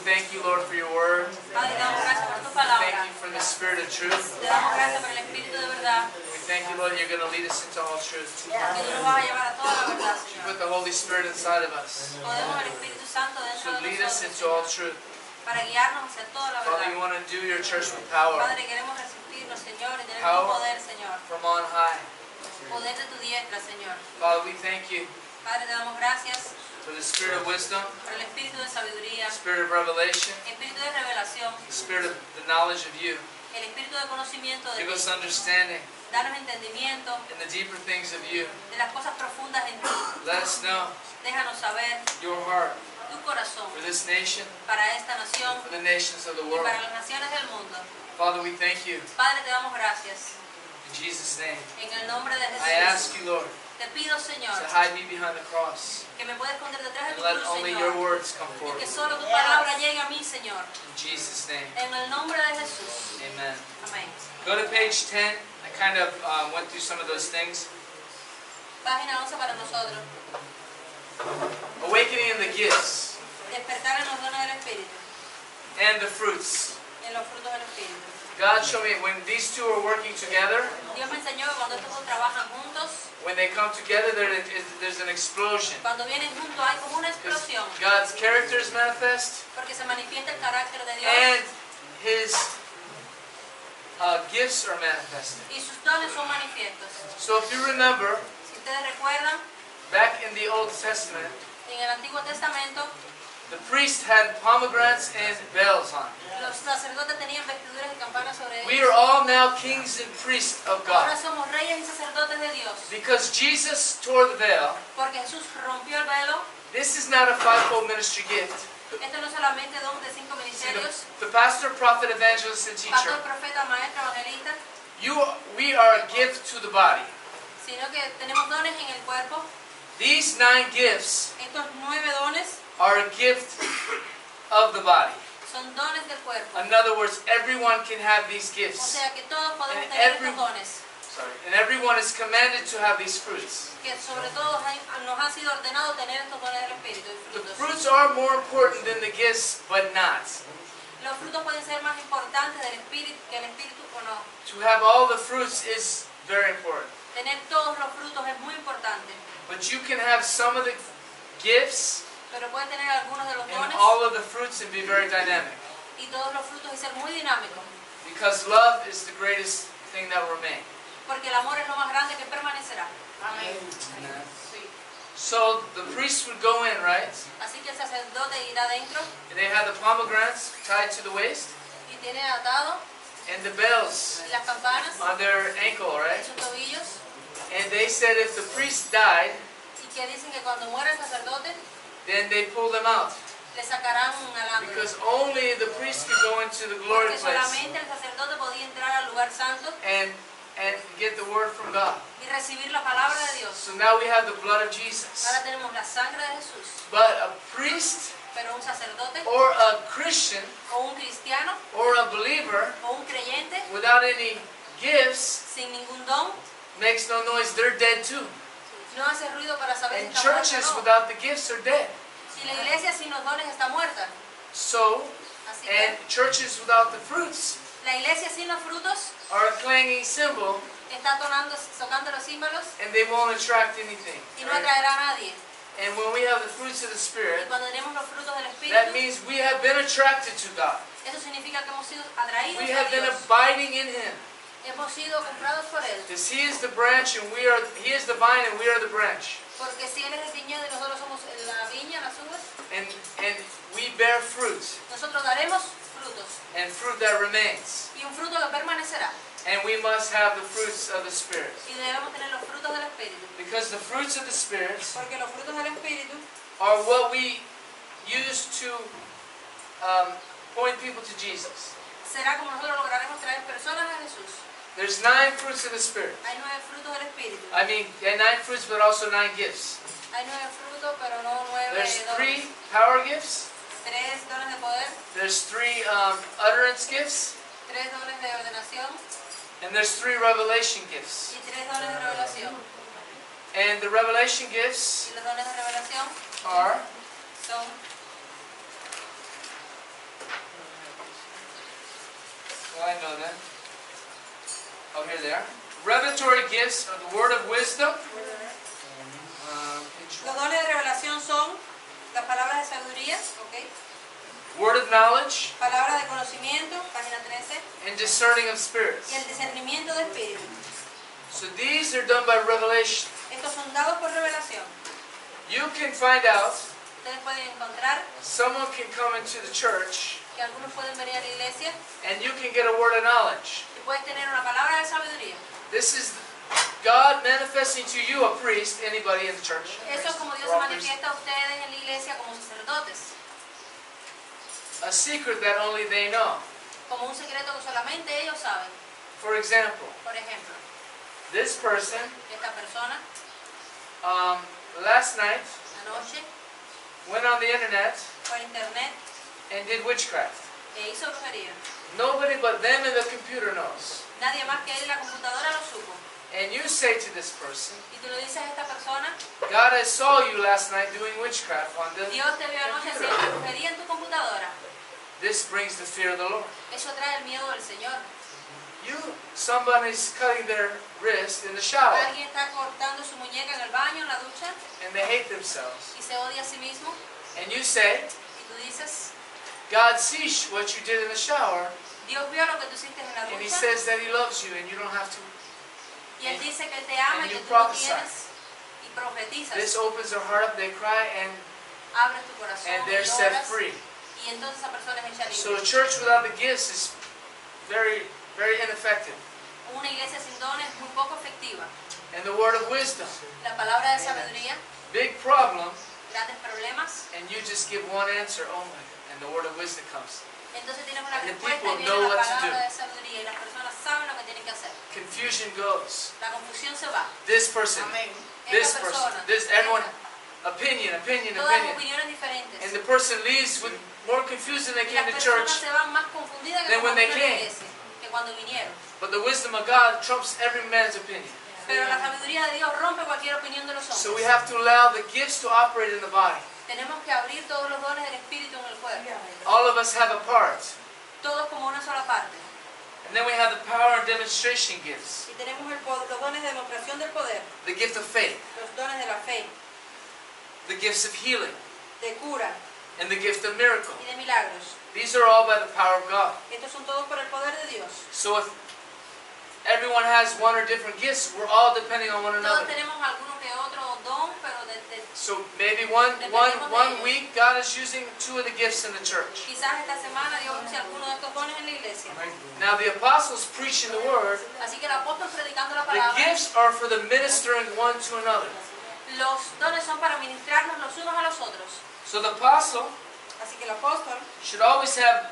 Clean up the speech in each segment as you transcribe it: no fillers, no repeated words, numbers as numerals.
thank you, Lord, for your word. Padre, te damos gracias por tu Thank palabra. you for the spirit of truth. Te damos gracias por el Espíritu de verdad. We thank you, Lord, you're going to lead us into all truth. Que tú nos vas a llevar a toda la verdad, You Señor. put the Holy Spirit inside of us Podemos el Espíritu Santo dentro to de lead us nosotros, into all Señor, truth. para guiarnos hacia toda la Father, you verdad. want to do your church with power Padre, queremos resistirnos, Señor, y tener tu Power. poder, Señor. from on high. Poder de tu diestra, Señor. Father, we thank you Padre, te damos gracias for the spirit of wisdom, por el espíritu de sabiduría, spirit of revelation, espíritu de revelación, the spirit of the knowledge of you. el espíritu de conocimiento de Give us ti. understanding Danos entendimiento in the deeper things of you. de las cosas profundas en ti. Let us know Déjanos saber your heart tu corazón for this nation, para esta nación for the nations of the y world. para las naciones del mundo. Father, we thank you. Padre, te damos gracias. In Jesus' name, En el nombre de I ask Jesús, you, Lord, te pido, Señor, to hide me behind the cross que me puedes esconder detrás de and tu let cruz, only your Señor. words come Y forth. que solo tu palabra llegue a mí, Señor. In Jesus' name, En el nombre de Jesús. amen. Amén. Go to page 10. I kind of went through some of those things. Página 11 para nosotros. Awakening in the gifts Despertar en los dones del Espíritu, and the fruits. en los frutos del Espíritu. God showed me when these two are working together, Dios me enseñó que cuando estos dos trabajan juntos, when they come together, there's an explosion. cuando vienen juntos hay como una Because explosión, God's character is manifest porque se manifiesta el carácter de Dios and His gifts are manifested. y sus dones son manifiestos. So if you remember, Si ustedes recuerdan, back in the Old Testament, en el Antiguo Testamento, the priest had pomegranates and bells on. los sacerdotes tenían vestiduras y campanas sobre We ellos. are all now kings and priests of Ahora God. somos reyes y sacerdotes de Dios, Because Jesus tore the veil, porque Jesús rompió el velo. this is not a fivefold ministry gift. Esto no es solamente don de 5 ministerios, The pastor, prophet, evangelist, and teacher, pastor, profeta, maestro, evangelista, we are a gift to the body. sino que tenemos dones en el cuerpo. These 9 gifts Estos 9 dones are a gift of the body. son dones del cuerpo. In other words, everyone can have these O gifts. sea que todos podemos And tener every- estos dones, And everyone is commanded to have these fruits. que sobre todo nos ha sido ordenado tener estos dones del Espíritu y The frutos. fruits are more important than the gifts, but not. Los frutos pueden ser más importantes del Espíritu que el Espíritu o no. To have all the fruits is very important. Tener todos los frutos es muy importante, But you can have some of the gifts pero puedes tener algunos de los and dones all of the fruits and be very dynamic. y todos los frutos y ser muy dinámico, Because love is the greatest thing that will remain. porque el amor es lo más grande que permanecerá. Amén. Sí. So the priest would go in, right? Así que el sacerdote irá adentro And they had the pomegranates tied to the waist y tiene atado and the bells y las campanas on their ankle, en right? sus tobillos, And they said if the priest died, y que dicen que cuando muera el sacerdote then they pulled them out. le sacarán un alambre, Because only the priest could go into the glory porque place solamente el sacerdote podía entrar al lugar santo and get the word from God. y recibir la palabra de Dios. So now we have the blood of Jesus. Ahora tenemos la sangre de Jesús, But a priest pero un sacerdote or a Christian o un cristiano or a believer o un creyente without any gifts sin ningún don makes no noise. They're dead too. no hace ruido para saber si And está muerto churches o no. without the gifts are dead. Si la iglesia sin los dones está muerta, So, así and que churches without the fruits la iglesia sin los frutos are a clanging cymbal está tocando los símbolos and they won't attract anything. y no Right? atraerá a nadie. And when we have the fruits of the Y Spirit, cuando tenemos los frutos del that Espíritu, means we have been attracted to God. eso significa que hemos sido atraídos We a have been Dios. abiding in Him. Hemos sido comprados por Él. Because He is the branch and He is the vine and we are the branch. Porque si Él es el viñedo y nosotros somos la viña, las uvas, And we bear fruit nosotros daremos frutos. and fruit that remains. Y un fruto que permanecerá. And we must have the fruits of the Spirit. Y debemos tener los frutos del Espíritu. Because the fruits of the Spirit Porque los frutos del Espíritu are what we use to point people to Jesus. será como nosotros lograremos traer personas a Jesús. There's 9 fruits of the Spirit. Hay 9 frutos del Espíritu. I mean, yeah, 9 fruits, but also 9 gifts. Hay 9 frutos, pero no 9 There's dones. 3 power gifts. 3 dones de poder, There's 3 utterance gifts. 3 dones de ordenación And there's 3 revelation gifts. y 3 dones de revelación. And the revelation gifts Y los dones de revelación are son I know that. Oh, here they are. Revelatory gifts of the word of wisdom. Los dones de revelación son las palabras de sabiduría, ¿ok? Word of knowledge Palabras de conocimiento, página 13, and discerning of spirits. y el discernimiento de espíritu. So these are done by revelation. Estos son dados por revelación. You can find out, Ustedes pueden encontrar someone can come into the church que algunos pueden venir a la iglesia and you can get a word of knowledge. y pueden tener una palabra de sabiduría. This is God manifesting to you, a priest, anybody in the church. Eso es como Dios se manifiesta a ustedes en la iglesia como sacerdotes, A secret that only they know. como un secreto que solamente ellos saben. For example, Por ejemplo, this person, esta persona last night, anoche went on the internet por internet and did witchcraft. e hizo brujería. Nobody but them and the computer knows. Nadie más que él y la computadora lo supo. And you say to this person, Y tú le dices a esta persona, God, I saw you last night doing witchcraft on the Dios te vio anoche haciendo brujería en tu computadora. This brings the fear of the Lord. Eso trae el miedo del Señor. Somebody's cutting their wrist in the shower Alguien está cortando su muñeca en el baño, en la ducha, and they hate themselves. y se odia a sí mismo. And you say, Y tú dices, God sees what you did in the shower Dios vio lo que tú hiciste en la and He ducha. says that He loves you and you don't have to. Y Él dice que Él te ama and y que you tú lo prophesy. tienes. Y profetizas. This opens their heart up, they cry, and Abres tu corazón they're y set oras. free. Y entonces esa persona es hecha So a libre. church without the gifts is very, very ineffective. Una iglesia sin dones es muy poco efectiva. And the word of wisdom, La palabra de sabiduría, big problem, grandes problemas. and you just give one answer only, and the word of wisdom comes. Entonces tienes una And the respuesta people y know viene la what to palabra do. de sabiduría y las personas saben lo que tienen que hacer. Confusion goes. La confusión se va. This person, Amén. this Esta person, persona, this, everyone, opinion. todas opiniones diferentes. And the person leaves with more confused than they Y las came to personas church. se van más confundidas que than when cuando they vinieron a la came. iglesia, que cuando vinieron. But the wisdom of God trumps every man's opinion. Pero la sabiduría de Dios rompe cualquier opinión de los So we hombres. have to allow the gifts to operate in the body. Tenemos que abrir todos los dones del Espíritu en el cuerpo. All of us have a part. Todos como una sola parte. And then we have the power and demonstration gifts. Y tenemos los dones de demostración del poder, The gift of faith, los dones de la fe, the gifts of healing, de cura and the gift of miracle. y de milagros. These are all by the power of God. Estos son todos por el poder de Dios. So if everyone has one or different gifts, we're all depending on one Todos another. tenemos alguno que otro don, pero So maybe one week God is using two of the gifts in the church. quizás esta semana Dios use alguno de estos dones en la iglesia. Now the apostles preaching the word, Así que el apóstol predicando la the palabra, gifts are for the ministering one to another. los dones son para ministrarnos los unos a los otros. So the apostle Así que el apóstol should always have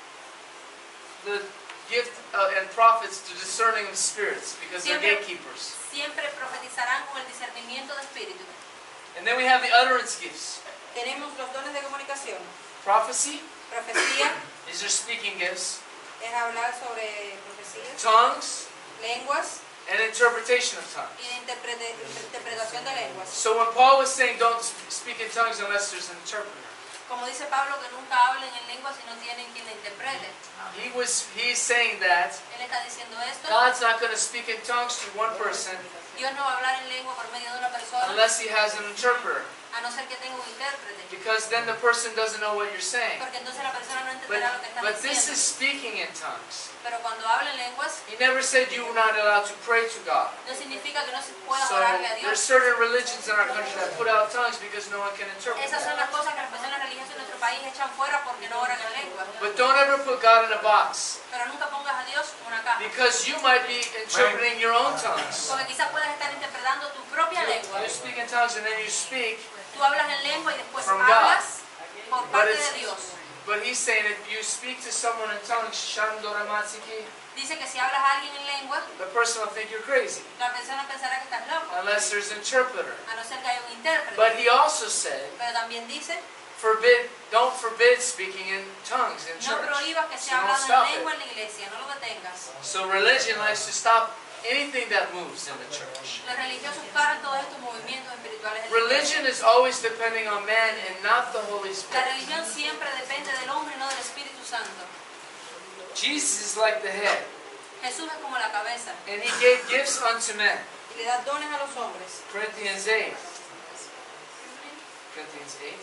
the gift and prophets to discerning of spirits because they're Siempre- gatekeepers. siempre profetizarán con el discernimiento de espíritu. And then we have the utterance gifts. Tenemos los dones de comunicación. Prophecy, Profecía these are speaking gifts. es hablar sobre profecías, Tongues, lenguas and interpretation of tongues. y de interpretación de lenguas. So when Paul was saying don't speak in tongues unless there's an interpreter, Como dice Pablo, que nunca hablen en lenguas si no tienen quien la interprete. he's saying that Él está diciendo esto. God's not going to speak in tongues to one person Dios no va a hablar en lengua por medio de una persona, unless he has an interpreter, a no ser que tenga un intérprete. because then the person doesn't know what you're saying. Porque entonces la persona no But, entenderá lo que estás but this is diciendo. speaking in tongues. Pero cuando habla en lenguas, He never said you were not allowed to pray to God. no significa que no se pueda So orarle a there's Dios. certain religions in our country that put out tongues because no one can interpret. Esas son las cosas que las personas religiosas en nuestro país echan fuera porque no oran en lengua. But don't ever put God in a box, Pero nunca pongas a Dios en una caja. because you might be interpreting your own tongues. Porque quizás puedas estar interpretando tu propia lengua. You speak in tongues and then you speak, Tú hablas en lengua y después From God. hablas por but parte it's de Dios. but he's saying if you speak to someone in tongues, shandoramatiki, Dice que si hablas a alguien en lengua, the person will think you're crazy la persona pensará que estás loco, unless there's an interpreter. a no ser que haya un intérprete. But he also said, Pero también dice, don't forbid speaking in tongues in no church. prohíbas que So sea don't hablado stop en lengua it. en la iglesia, no lo detengas. So religion likes to stop anything that moves in the church. Los religiosos paran todos estos movimientos espirituales en la Religion iglesia. is always depending on man and not the Holy La Spirit. religión siempre depende del hombre y no del Espíritu Santo. Jesus is like the head, Jesús es como la cabeza and he gave gifts unto men. y le da dones a los hombres. Corinthians 8. Corinthians 8.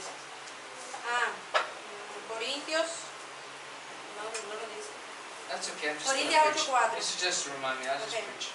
Corintios. No lo dice. That's okay, I'm just Corintios going to preach. 8:4. This is just to remind me, I'll just Okay. preach.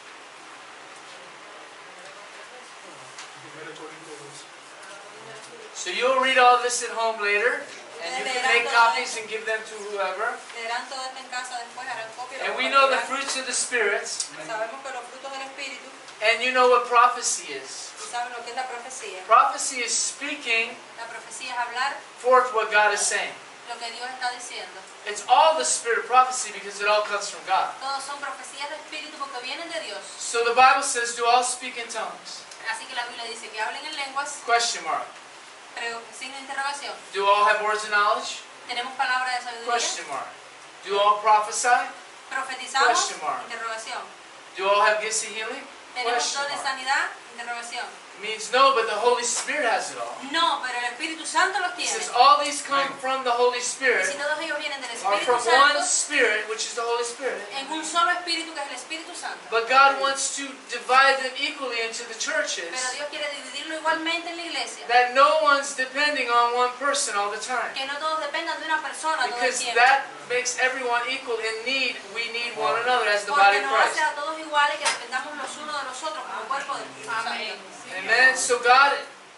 So you'll read all this at home later, and you can make copies and give them to whoever. Leerán todo esto en casa después, harán copia. And we know the fruits of the spirits, Sabemos que los frutos del Espíritu, and you know what prophecy is. y saben lo que es la profecía. Prophecy is speaking La profecía es hablar forth what God is saying. lo que Dios está diciendo. It's all the spirit of prophecy because it all comes from God. Todos son profecías de Espíritu porque vienen de Dios. So the Bible says, do all speak in tongues? Así que la Biblia dice que hablen en lenguas, Question mark. pero signo de interrogación. Do all have words of knowledge? Tenemos palabra de sabiduría. Question mark. Do all prophesy? Profetizamos. Question mark. Interrogación. Do all have gifts of healing? Tenemos Question don de mark. sanidad. Interrogación. Means no, but the Holy Spirit has it all. No, pero el Espíritu Santo los It tiene. says all these come from the Holy Y Spirit, si todos ellos vienen del are Espíritu from one Santo, Spirit, which is the Holy Spirit. en un solo Espíritu que es el Espíritu Santo. But God wants to divide them equally into the churches, Pero Dios quiere dividirlo igualmente en la iglesia. that no one's depending on one person all the time. Que no todos dependan de una persona todo el Because tiempo. that makes everyone equal in need. We need one another as the Porque body of nos hace Christ. a todos iguales que dependamos los unos de los otros como cuerpo del Espíritu Santo. Amen. So God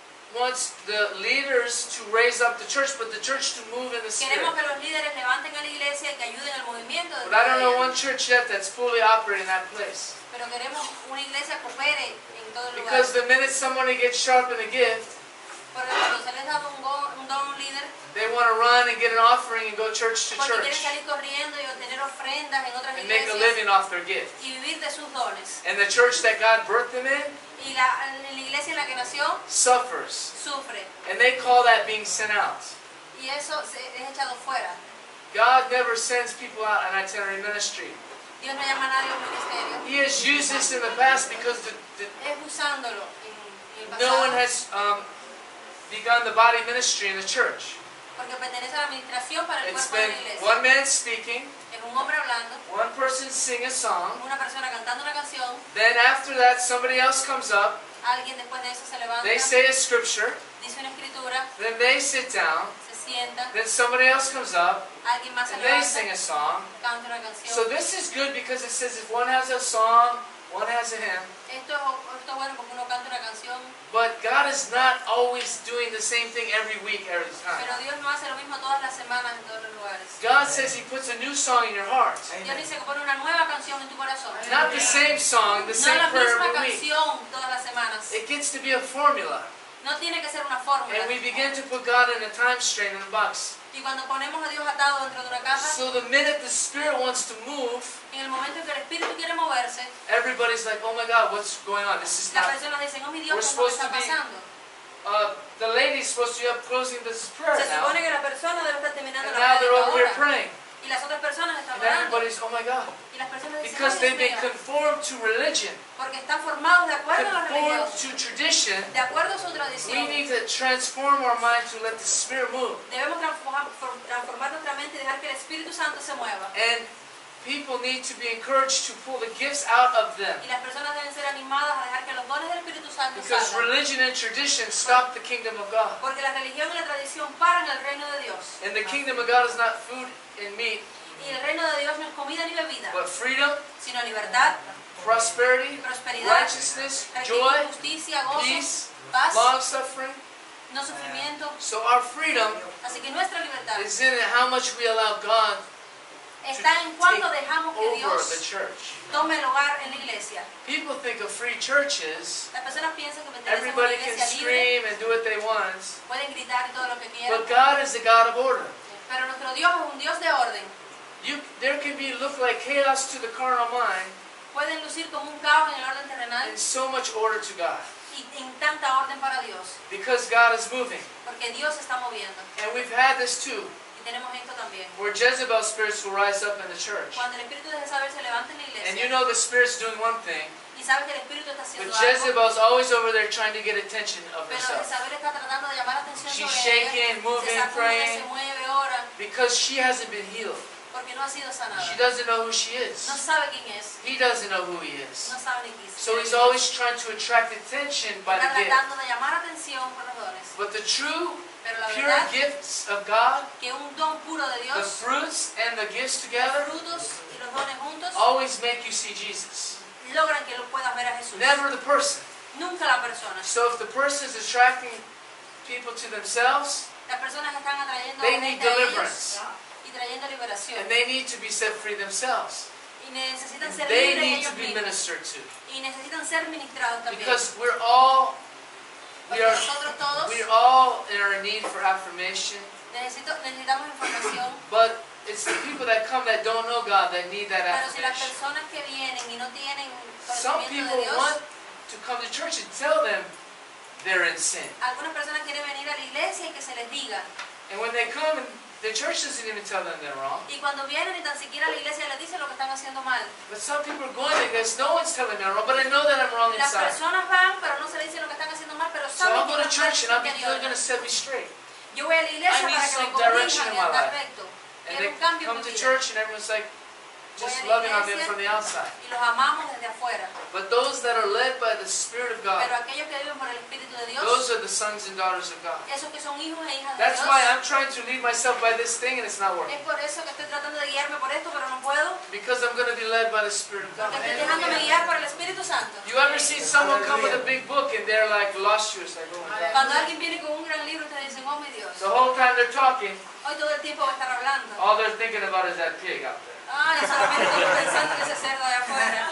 wants the leaders to raise up the church, but the church to move in the Spirit. Queremos que los líderes levanten a la iglesia y que ayuden al movimiento de But I don't know ella. one church yet that's fully operating that place. Pero queremos una iglesia que opere en todo el lugar. Because the minute somebody gets sharp in a gift, Porque cuando se les da un don a un líder, they want to run and get an offering and go church to porque quieren church salir corriendo y obtener ofrendas en otras and make a iglesias living off their gift. y vivir de sus dones. And the church that God birthed them in Y la iglesia en la que nació suffers. sufre. And they call that being sent out. Y eso es echado fuera. God never sends people out on itinerary ministry. Dios no llama a nadie a un ministerio. He has used this in the past because Es usándolo en el no one pasado. has begun the body ministry in the church. Porque pertenece a la administración para el It's cuerpo de been la iglesia. one man speaking, Es un hombre hablando, one person sing a song, una persona cantando una canción, then after that somebody else comes up, alguien después de eso se levanta, they say a scripture, dice una escritura, then they sit down, se sienta, then somebody else comes up, alguien más se and they sing levanta, a song. canta una canción. So this is good because it says if one has a song, one has a hymn, Esto es bueno porque uno canta una canción, but God is not always doing the same thing every week, every pero time. Dios no hace lo mismo todas las semanas en todos los lugares. God says He puts a new song in your heart. Dios dice que pone una nueva canción en tu corazón. Not the same song, the No same la prayer misma every week. canción todas las semanas. It gets to be a formula. No tiene que ser una fórmula. And we begin to put God in a time strain in a box. Y cuando ponemos a Dios atado dentro de una caja, So the minute the Spirit wants to move, en el momento en que el Espíritu quiere moverse, everybody's like, oh my God, what's going on? This is las not... personas dicen, oh mi Dios, We're ¿qué nos supposed está to be- pasando? The lady's supposed to be up closing this prayer Se now. supone que la persona debe estar terminando And la now they're prédica over here ahora. praying. Y las otras personas están And orando. everybody's, oh my God. Y las personas dicen, Because "Ay, they've Dios been mío", conformed to religion, porque están formados de acuerdo a la conformed religión, to tradition. de acuerdo a su We tradición. need to transform our mind to let the Spirit move. Debemos transformar nuestra mente y dejar que el Espíritu Santo se mueva. And people need to be encouraged to pull the gifts out of them. Y las personas deben ser animadas a dejar que los dones del Espíritu Santo Because salgan. religion and tradition stop the kingdom of God. Porque la religión y la tradición paran el reino de Dios. And the kingdom of God is not food and meat, Y el reino de Dios no es comida ni bebida, but freedom, sino libertad, prosperity, prosperidad, righteousness, rectitud, joy, justicia, gozo, peace, paz, long suffering. no sufrimiento. So our freedom Así que nuestra libertad is in how much we allow God está en cuanto dejamos que over the Dios church. tome lugar en la iglesia. People think of free churches. Las personas piensan que pertenecen a una Everybody can iglesia libre, scream and do what they want. pueden gritar y todo lo que quieran, But God is a God of order. pero nuestro Dios es un Dios de orden. There can be look like chaos to the carnal mind Pueden lucir como un caos en el orden terrenal and so much order to God. y en tanta orden para Dios, Because God is moving. porque Dios se está moviendo. And we've had this too, Y tenemos esto también. where Jezebel spirits will rise up in the church. Cuando el espíritu de Jezabel se levanta en la And you iglesia know the spirit's doing one thing, y sabe que el espíritu está but haciendo algo, Jezebel's always over there trying to get attention of pero herself. Jezabel está tratando de llamar la atención She's sobre ella, shaking, moving, se sacude, praying. se mueve, ora, Because she hasn't been healed. Porque no ha sido sanada. She doesn't know who she No is. sabe quién es. He doesn't know who he is. No sabe ni quién es. So he's always trying to attract attention by Está the gift. tratando de llamar atención por los dones. But the true, Pero la pure verdad gifts of God, que un don puro de the Dios, fruits and the gifts los together, frutos y los dones juntos, always make you see Jesus. logran que lo puedas ver a Jesús. Never the person. Nunca la persona. So if the person is attracting people to themselves, Las personas están atrayendo they need gente a ellos deliverance. y trayendo liberación. And they need to be set free themselves. Y necesitan ser They libres need ellos to be mismos. ministered to. Y necesitan ser ministrados también. Because we Porque are nosotros todos all in our need for affirmation. necesitamos información. But it's the people that come that don't know God that need that Pero si las affirmation. personas que vienen y no tienen Some conocimiento people de Dios, want to come to church and tell them they're in sin. algunas personas quieren venir a la iglesia y que se les diga. And when they come, the church doesn't even tell them they're wrong. Y cuando vienen y tan siquiera la iglesia les dice lo que están haciendo mal. But some people are going there because no one's telling me I'm wrong, but I know that I'm wrong Las inside. personas van, pero no se les dice lo que están haciendo mal, pero So saben I'll que go to no church and I'll be interior. going to set me straight. Yo voy a la iglesia I need para que me some direction corrijan in y my andar life. recto. And Quiero they un cambio en come mi to vida. church and everyone's like just loving on them from the outside. Y los amamos desde afuera. But those that are led by the Spirit of God, Pero aquellos que viven por el Espíritu de Dios, those are the sons and daughters of God. esos que son hijos e hijas de That's Dios, why I'm trying to lead myself by this thing and it's not working. es por eso que estoy tratando de guiarme por esto, pero no puedo, Because I'm going to be led by the Spirit of God. porque estoy dejándome guiar por el Espíritu Santo. You ever see someone come with a big book and they're like lustrous, like, oh my God. Cuando alguien viene con un gran libro, ustedes dicen, oh mi Dios, The whole time they're talking, hoy todo el tiempo va a estar hablando. all they're thinking about is that pig out there. Ay, solamente estoy pensando en ese cerdo de afuera.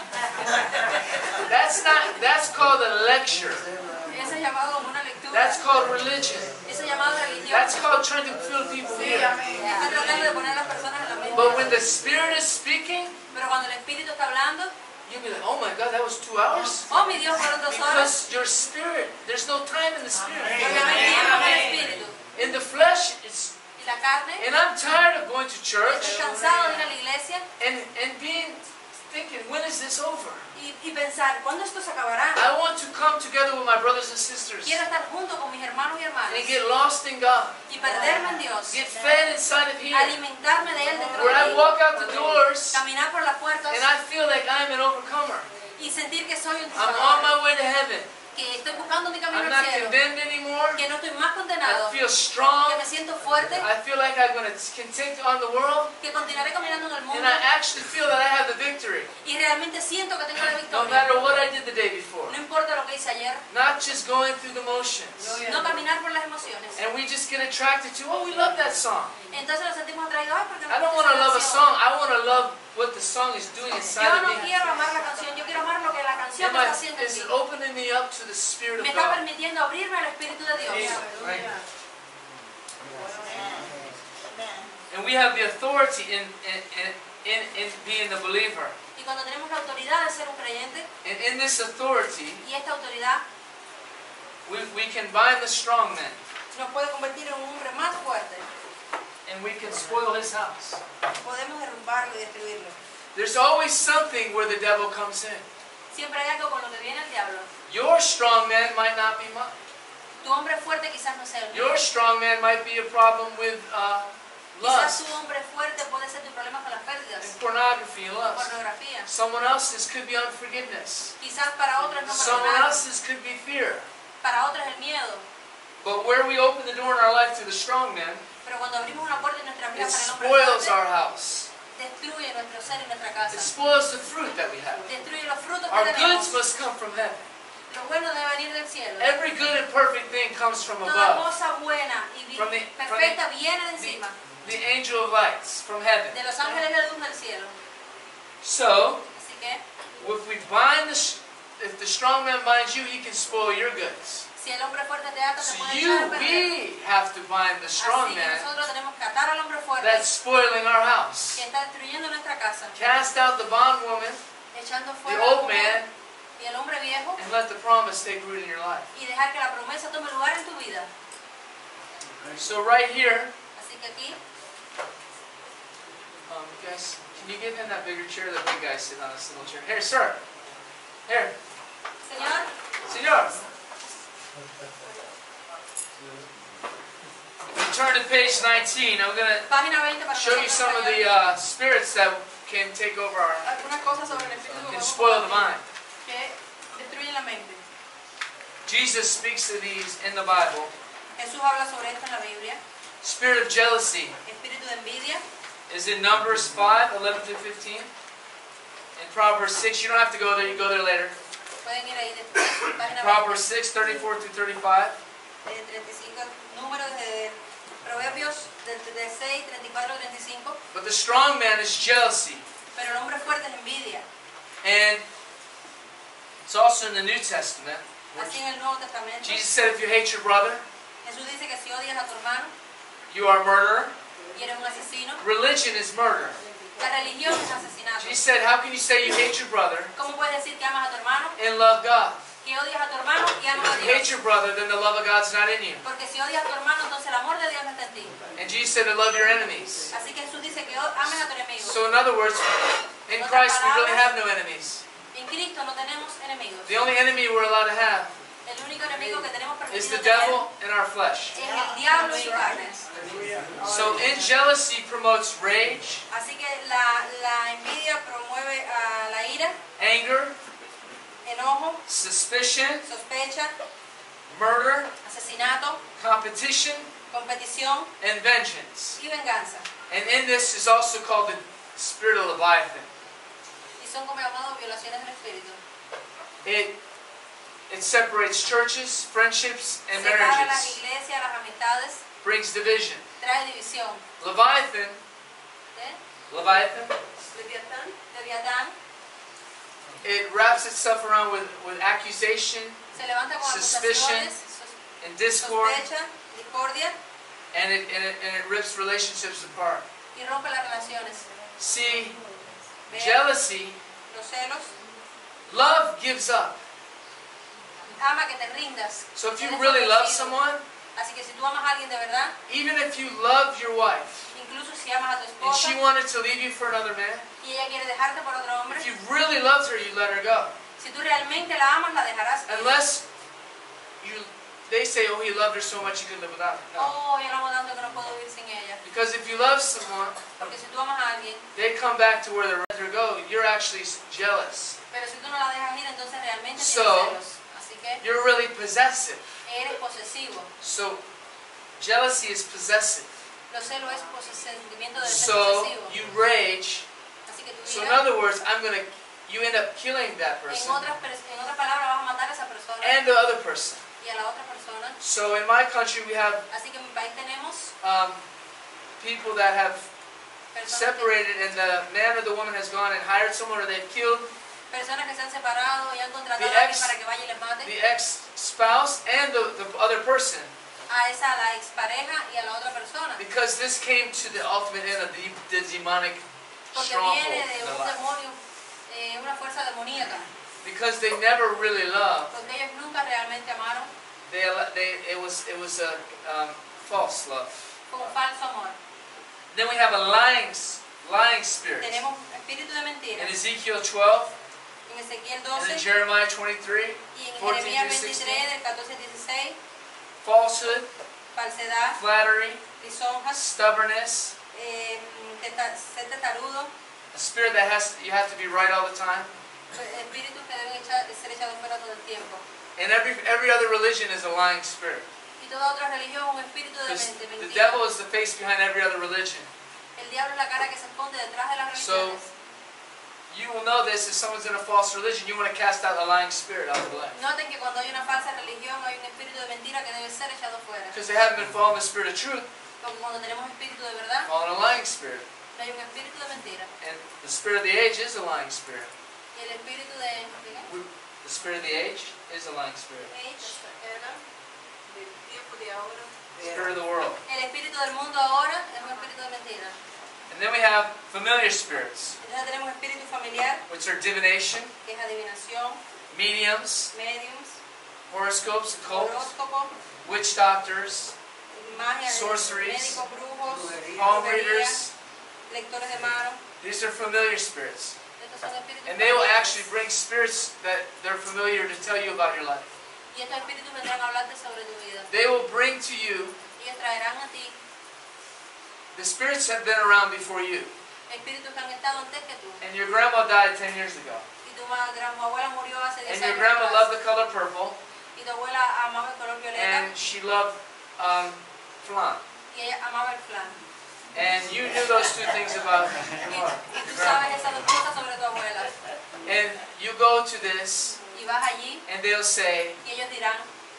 That's called a lecture. Eso es llamado como una lectura. That's called religion. Eso es llamado religión. That's called trying to fill people here. Está tratando de poner a las personas en la mente. But when the Spirit is speaking, Pero cuando el Espíritu está hablando, you'll be like, oh my God, that was 2 hours? oh mi Dios, fueron 2 horas. Because your spirit, there's no time in the spirit. Porque no hay tiempo en el Espíritu. In the flesh, it's, Y la carne, and I'm tired of going to church estoy cansado de ir a la iglesia and thinking, when is this over? y pensar, ¿cuándo esto se acabará? I want to come together with my brothers and sisters Quiero estar junto con mis hermanos y hermanas and get lost in God, y perderme en Dios, get fed inside of here, alimentarme de Él dentro where I de mí, walk out the doors caminar por las puertas and I feel like I'm an overcomer. y sentir que soy un I'm on triunfador, my way to heaven. que estoy buscando mi camino I'm al not cielo, condemned anymore. que no estoy más I condenado, feel que strong. me siento fuerte, I feel like I'm going to can take on the world, que continuaré caminando en el and mundo I actually feel that I have the victory. y realmente siento que tengo la No victoria. matter what I did the day before. No importa lo que hice ayer, Not just going through the motions. no caminar por las emociones. And we just get attracted to, oh, we love that song. Entonces nos sentimos atraídos, porque I don't want to love a song. I want to love what the song is doing inside Yo of no me. quiero amar la canción, yo quiero amar lo que la canción me está haciendo en Is mí. opening me up to the Spirit of Me está God. permitiendo abrirme al Espíritu de Dios. Right? And we have the authority in being the believer. Y cuando tenemos la autoridad de ser un creyente, And in this authority, y esta autoridad we can bind the strong man. nos puede convertir en un hombre más fuerte, And we can spoil his house. podemos derrumbarlo y destruirlo. There's always something where the devil comes in. Siempre hay algo con lo que viene el diablo. Your strong man might not be mine. Tu hombre fuerte quizás no sea el mío. Your strong man might be a problem with Quizás lust tu hombre fuerte puede ser tu problema con las pérdidas, and pornography and con lust. pornografía. Someone else's could be unforgiveness. Quizás para otros no Someone perdonar, else's could be fear. para otros el miedo. But where we open the door in our life to the strong man, Pero cuando abrimos una puerta en nuestra vida it para el hombre spoils fuerte, our house. destruye nuestro ser y nuestra It casa. spoils the fruit that we have. Destruye los frutos Our que goods tenemos. must come from heaven. Lo bueno debe venir del cielo. Every good and perfect thing comes from Toda above. cosa buena y From the- perfecta viene de encima, The angel of lights from heaven. de los ángeles de luz del cielo. So, Así que, if we bind if the strong man binds you, he can spoil your goods. si el hombre fuerte te ata, te So puede echar a perder. we have to bind the strong Así que man nosotros tenemos que atar al hombre fuerte that's spoiling our house. que está destruyendo nuestra casa, Cast out the bondwoman, echando the fuera al old mujer man, y el hombre viejo and let the promise take root in your life. y dejar que la promesa tome lugar en tu vida. So right here, Así que aquí, guys, can you give him that bigger chair? The big guy sitting on this little chair. Here, sir. Here, Señor, señor. turn to page 19, I'm going to Página 20 para show you nosotros some of the españoles. spirits that can take over our, Algunas cosas sobre el espíritu que can podemos spoil the combatir, mind. que destruyen la mente. Jesus speaks of these in the Bible. Jesús habla sobre esto en la Biblia. Spirit of jealousy Espíritu de envidia is in Numbers 5, 11 through 15. In Proverbs 6, you don't have to go there, you go there later. pueden ir ahí después. Página 20, Proverbs 6, 34 through 35. 35 números de Proverbios de 6, 34, 35. But the strong man is jealousy. Pero el hombre fuerte es envidia. And it's also in the New Testament. Así en el Nuevo Testamento. Jesus said if you hate your brother, Jesús dice que si odias a tu hermano you are a murderer. y eres un asesino, Religion is murder. la religión es asesinato. Jesus said, how can you say you hate your brother ¿Cómo puedes decir que amas a tu hermano, and love God? que odias a tu hermano y amas a If you hate Dios? your brother, then the love of God's not in you. Porque si odias a tu hermano, entonces el amor de Dios no está en ti. And Jesus said to love your enemies. Así que Jesús dice que ames a tu enemigo. So in other words, in Christ we really have no enemies. En Cristo no tenemos enemigos. The only enemy we're allowed to have El único enemigo que tenemos is permitido the tener devil and our flesh. es el diablo y su carne. So in jealousy promotes rage, Así que la envidia promueve a la ira, anger, enojo, suspicion, sospecha, murder, asesinato, competition, competición and vengeance. y venganza. And in this is also called the spirit of Leviathan. Y son como llamados violaciones del espíritu. It separates churches, friendships, and Separa las marriages. iglesias, las amistades, Brings division. trae división. Leviathan, ¿Eh? Leviathan, Leviatán it wraps itself around with accusation se levanta con Suspicion, acusaciones, and discord, sospecha, discordia and it rips relationships apart. y rompe las relaciones. See, Ve jealousy, los celos, love gives up. ama que te rindas. So if you Eres really love ofrecido. someone, Así que si tú amas a alguien de verdad, even if you love your wife, incluso si amas a tu and esposa she wanted to leave you for another man, y ella quiere dejarte por otro hombre, if you really loved her, you let her go. si tú realmente la amas, la dejarás ir. Unless they say, oh, he loved her so much he could live without her. No. Oh, yo la amo tanto que no puedo vivir sin ella. Because if you love someone, Porque si tú amas a alguien, they come back to where they'd rather go. You're actually jealous. pero si tú no la dejas ir, entonces realmente So, tienes celos. Así que You're really possessive. eres posesivo. So, jealousy is possessive. Los celos es sentimiento de ser So, posesivo. you rage. Así que tú So, in dirás, other words, you end up killing that en person otras palabras, vas a matar a esa persona and the other person. y a la otra persona. So, in my country, we have Así que en mi país tenemos people that have personas separated, and the man or the woman has gone and hired someone, or they've killed que se han separado y han contratado The a alguien ex- para que vaya y les mate. the ex-spouse and the other person. A la expareja y a la otra persona. Because this came to the ultimate end of the demonic Porque stronghold viene in de their un life. demonio, una fuerza demoníaca. Because they never really loved. Porque ellos nunca realmente amaron. It was a false love. Con un falso amor. Then we have a lying spirit. Tenemos espíritu de mentira. In Ezekiel 12 En Ezequiel and in 12 Jeremiah 23, y en 14 Jeremías through 16. 23 del 14 al 16. Falsehood, Falsedad, flattery, lisonjas, stubbornness, ser testarudo, a spirit that you have to be right all the time. espíritus que deben ser echados fuera todo el tiempo. And every other religion is a lying spirit. Y toda otra religión un espíritu de Because the mentira. devil is the face behind every other religion. El diablo es la cara que se esconde detrás de las So, religiones. you will know this if someone's in a false religion, you want to cast out a lying spirit out of the life. Noten que cuando hay una falsa religión hay un espíritu de mentira que debe ser echado fuera. Because they haven't been following the spirit of truth, Porque cuando tenemos espíritu de verdad, following a lying spirit. no hay un espíritu de mentira. And the spirit of the age is a lying spirit. Y el espíritu de The spirit of the age is a lying spirit. Spirit of the world. el espíritu del mundo ahora es un espíritu de mentira. And then we have familiar spirits, Entonces tenemos espíritu familiar, which are divination, que es adivinación, mediums, mediums, horoscopes, occults, horóscopo, witch doctors, magia, Sorceries, médicos, brujos, palm brujería, readers. lectores de mano. These are familiar spirits. Estos son espíritus And they will familiares. actually bring spirits that they're familiar to tell you about your life. Y estos espíritus vendrán a hablarte sobre tu vida. They will bring to you Ellos traerán a ti The spirits have been around before you. Espíritus que han estado antes que tú. And your grandma died 10 years ago. Y tu abuela murió hace 10 And your años grandma atrás. loved the color purple. Y tu abuela amaba el color violeta. And she loved flan. Y ella amaba el flan. And you knew those two things about Y tú sabes esas dos cosas sobre tu abuela. And you go to this, Y vas allí and they'll say, y ellos dirán,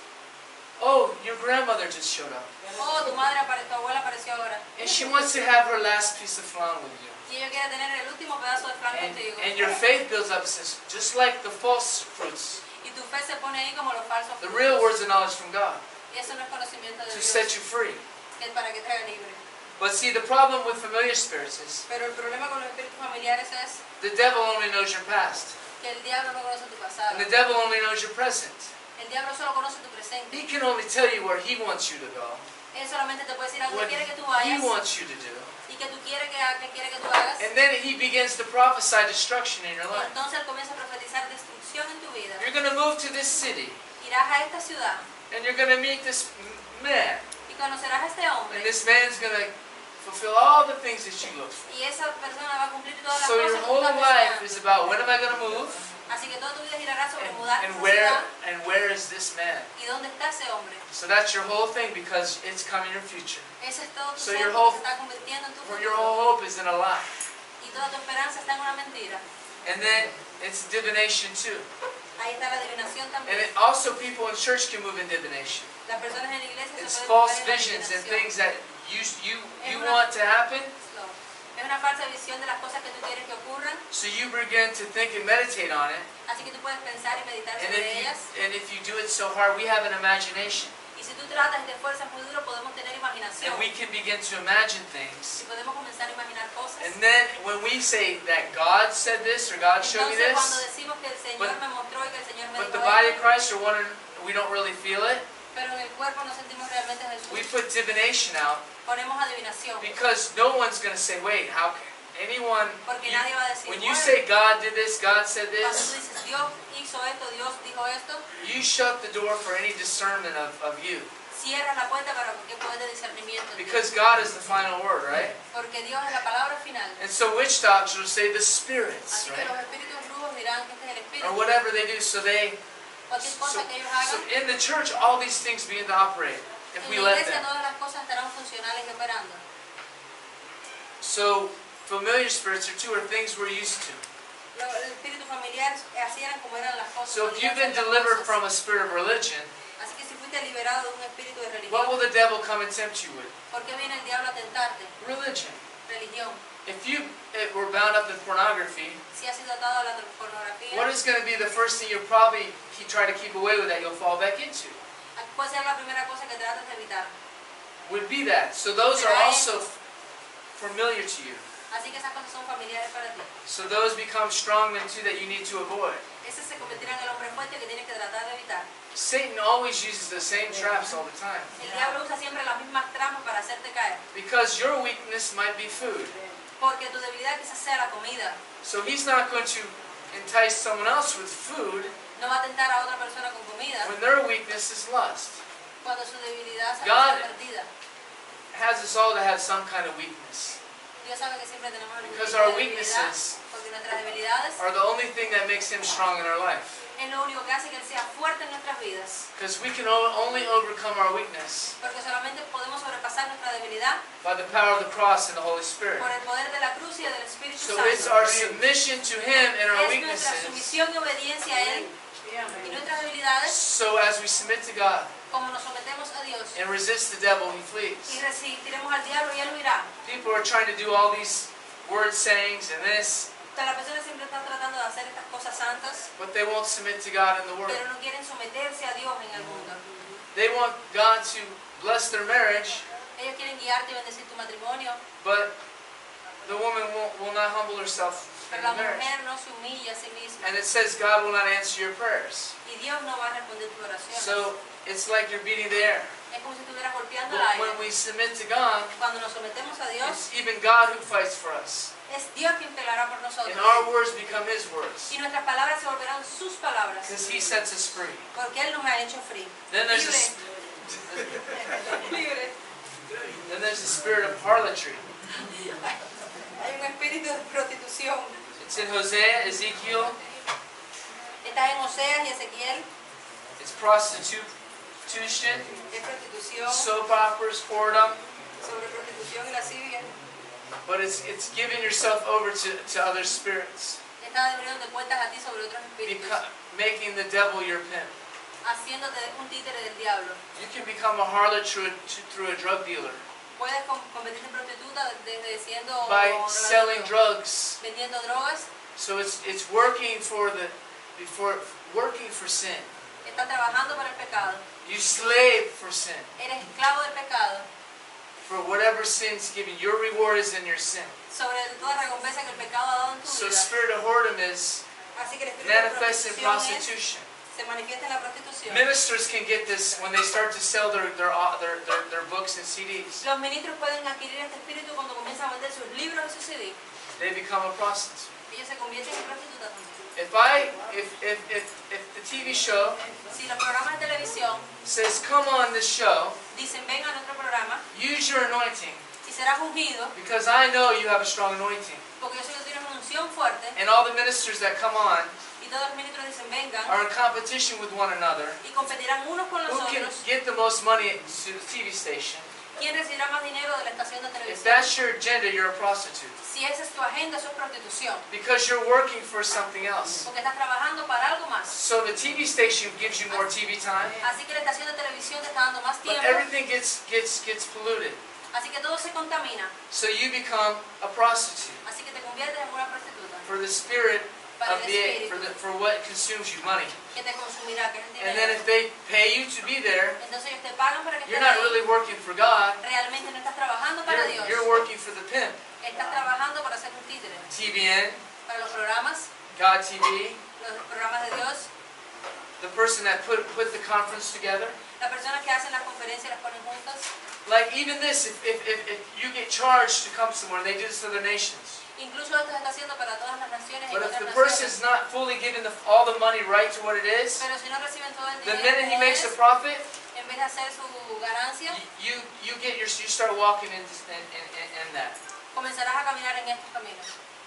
oh, your grandmother just showed up. oh, tu abuela apareció ahora. And she wants to have her last piece of flan with you. Y ella quiere tener el último pedazo de flan contigo. And your faith builds up, says, just like the false fruits. Y tu fe se pone ahí como los falsos The frutos. real words of knowledge from God Y eso no es conocimiento de to Dios. set you free. Es para que te haga libre. But see, the problem with familiar spirits is Pero el problema con los espíritus familiares es the devil only knows your past. que el diablo no conoce tu pasado. And the devil only knows your present. El diablo solo conoce tu presente. He can only tell you where he wants you to go, Él solamente te puede decir algo what que quiere que tú he vayas wants you to do. y que tú quieres que tú hagas. And then he begins to prophesy destruction in your Y life. entonces él comienza a profetizar destrucción en tu vida. You're going to move to this city, Irás a esta ciudad and you're going to meet this man. y conocerás a este hombre. And this man's going to fulfill all the things that you look for. Y esa persona va a cumplir todas las So your cosas que tú whole estás life deseando. is about when am I going to move, Así que toda tu vida girará sobre mudar and esa ciudad where is this man? y dónde está ese hombre. So that's your whole thing because it's coming your future. Ese es todo tu So ser your que whole- se está convirtiendo en tu For your futuro. whole hope is in a lie. Y toda tu esperanza está en una mentira. And then it's divination too. Ahí está la adivinación And también. it, also people in church can move in divination. Las personas en la iglesia It's se pueden false mover en la visions and adivinación. things that you want to happen. Es una falsa visión de las cosas que tú quieres que ocurran. So you begin to think and meditate on it. Así que tú puedes pensar y meditar And sobre ellas. if you do it so hard, we have an imagination. Y si tú tratas y te esfuerzas muy duro, podemos tener imaginación. And we can begin to imagine Y things. podemos comenzar a imaginar cosas. And then when we say that God said this or God showed me Entonces cuando this, decimos que el Señor me mostró y que el Señor me but the dijo body of esto, Christ are wondering, we don't really feel it, pero en el cuerpo no sentimos realmente a we Jesús, put divination out ponemos adivinación. because no one's going to say, wait, how can anyone, Porque nadie va a decir, when you "Bueno, say God did this, God said cuando tú this, dices Dios hizo esto, Dios dijo esto, you shut the door for any discernment of you. cierras la puerta para cualquier poder de discernimiento en ti. Because God is the final word, right? Porque Dios es la palabra final. And so witch doctors will say the spirits, Así que right? los espíritus brujos dirán que este es el espíritu. Or whatever they do. So Cualquier cosa que ellos hagan. in the church, all these things begin to operate if En we la let iglesia them. todas las cosas estarán funcionales y operando. So familiar spirits are things we're used to. Los espíritus familiares así eran como eran las cosas. So if you've been solían ser las delivered cosas. from a spirit of religion, Así que si fuiste liberado de un espíritu de what will religión, the devil come and tempt you with? ¿por qué viene el diablo a tentarte? Religion. Religión. If you were bound up in pornography, Si has sido atado a la pornografía, what is going to be the first thing he try to keep away with that you'll fall back into? puede ser la primera cosa que tratas de evitar. Would be that. So those are also familiar to you. Así que esas cosas son familiares para ti. So those become strongmen too that you need to avoid. Ese se convertirá en el hombre fuerte que tienes que tratar de evitar. Satan always uses the same traps all the time. El diablo usa siempre las mismas trampas para hacerte caer. Because your weakness might be food. Porque tu debilidad quizás sea la comida. So he's not going to entice someone else with food No va a tentar a otra persona con comida when their weakness is lust. cuando su debilidad se God- perdida. Has us all to have some kind of weakness. Dios sabe que siempre tenemos algún Because tipo our de debilidad, weaknesses porque nuestras debilidades are the only thing that makes him strong in our life. es lo único que hace que Él sea fuerte en nuestras vidas. Because we can only overcome our weakness Porque solamente podemos sobrepasar nuestra debilidad by the power of the cross and the Holy Spirit. por el poder de la cruz y del Espíritu So Santo. it's our submission to him and our Es nuestra weaknesses. sumisión y obediencia a Él y nuestras debilidades, So as we submit to God como nos sometemos a Dios and resist the devil, he y flees. resistiremos al diablo y Él huirá. People are trying to do all these word sayings and this, O sea, las personas siempre están tratando de hacer estas cosas santas, but they won't submit to God in the Word. pero no quieren someterse a Dios en el mundo. They want God to bless their marriage, Ellos quieren guiarte y bendecir tu matrimonio, but the woman will not humble herself in pero the la marriage. mujer no se humilla a sí misma And it says God will not answer your prayers. y Dios no va a responder tu oración. So it's like you're beating the air. Es como si estuvieras golpeando el But aire. when we submit to God, Cuando nos sometemos a Dios, it's even God who fights for us. es Dios quien peleará por nosotros. And our words become His words. Y nuestras palabras se volverán sus palabras, Because He sets us free. porque Él nos ha hecho free. Then there's Libre. a, Libre. Then there's the spirit of harlotry. Hay un espíritu de prostitución. It's in Hosea, Ezekiel. Está en Oseas y Ezequiel. It's prostitution, Es prostitución, soap operas, whoredom. sobre prostitución y lascivia. But it's giving yourself over to other spirits. Está abriendo cuentas a ti sobre otros espíritus. Making the devil your pimp. Haciéndote un títere del diablo. You can become a harlot through a drug dealer. Puedes convertirte en prostituta desde siendo By selling drugs. vendiendo drogas. So it's working for sin. Está trabajando para el pecado. You slave for sin. Eres esclavo del pecado. For whatever sin's given, your reward is in your sin. Sobre toda recompensa que el pecado ha dado en tu So vida. spirit of whoredom is Así que el espíritu de manifest in prostitución prostitution. se manifiesta en la prostitución. Ministers can get this when they start to sell their books and CDs. Los ministros pueden adquirir este espíritu cuando comienzan a vender sus libros y sus CD. They become a prostitute. Ellos se convierten en prostitutas también. If the TV show Si los programas de televisión says, come on this show, dicen ven a nuestro programa use your anointing, y serás ungido, because I know you have a strong anointing. porque yo sé que tienes una unción fuerte, And all the ministers that come on y todos los ministros dicen vengan are in competition with one another. y competirán unos con los Who can otros. get the most money to the TV station? ¿Quién recibirá más dinero de la estación de If televisión? that's your agenda, you're a prostitute. Si esa es tu agenda, eso es prostitución, Because you're working for something else. porque estás trabajando para algo más. So the TV station gives you more TV time, Así que la estación de televisión te está dando más but tiempo, everything gets polluted. así que todo se contamina, So you become a prostitute así que te conviertes en una prostituta, for the spirit para of el the espíritu for what consumes you, money. que te consumirá, que es el And then dinero. if they pay you to be there, Entonces ellos te pagan para que you're estés not ahí. really working for God. Realmente no estás trabajando para Dios, You're working for the pimp. estás trabajando para ser un títere, TBN, para los programas, God TV, los programas de Dios, the person that put the conference together. las personas que hacen las conferencias y las ponen juntas. Like even this, if you get charged to come somewhere, they do this to other nations. Incluso esto se está haciendo para todas las naciones y But if otras the naciones. person's not fully given all the money right to what it is, Pero si no reciben todo el the dinero, minute he como makes a es, profit, en vez de hacer su ganancia, you start walking in that. comenzarás a caminar en estos caminos.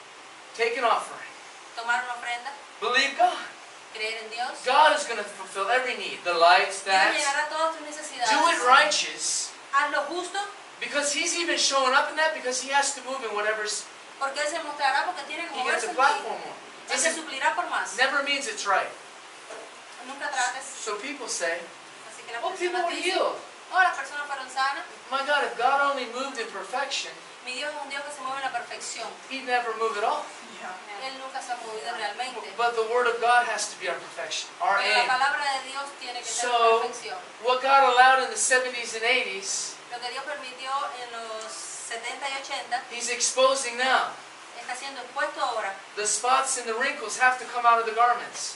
Take an offering. Tomar una ofrenda, Believe God. creer en Dios. God is going to fulfill every need. The lights, Dios that. llenará todas tus necesidades. Do it righteous. Haz lo justo, Because He's even showing up in that because He has to move in whatever's. porque Él se mostrará porque tiene que He gets moverse a en ti. platform on. Él te suplirá por más. Never means it's right. Nunca trates. So people say, Así que las oh, people personas were dicen, healed. oh, las personas fueron sanas. My God, if God only moved in perfection, Mi Dios es un Dios que se mueve en la perfección. He'd never move at all. Él nunca se ha movido realmente. But the Word of God has to be our perfection, our Pero la aim. palabra de Dios tiene que ser So, perfección. what God allowed in the 70s and 80s, Lo que Dios permitió en los 70 y 80 He's exposing now. está siendo expuesto ahora. The spots and the wrinkles have to come out of the garments.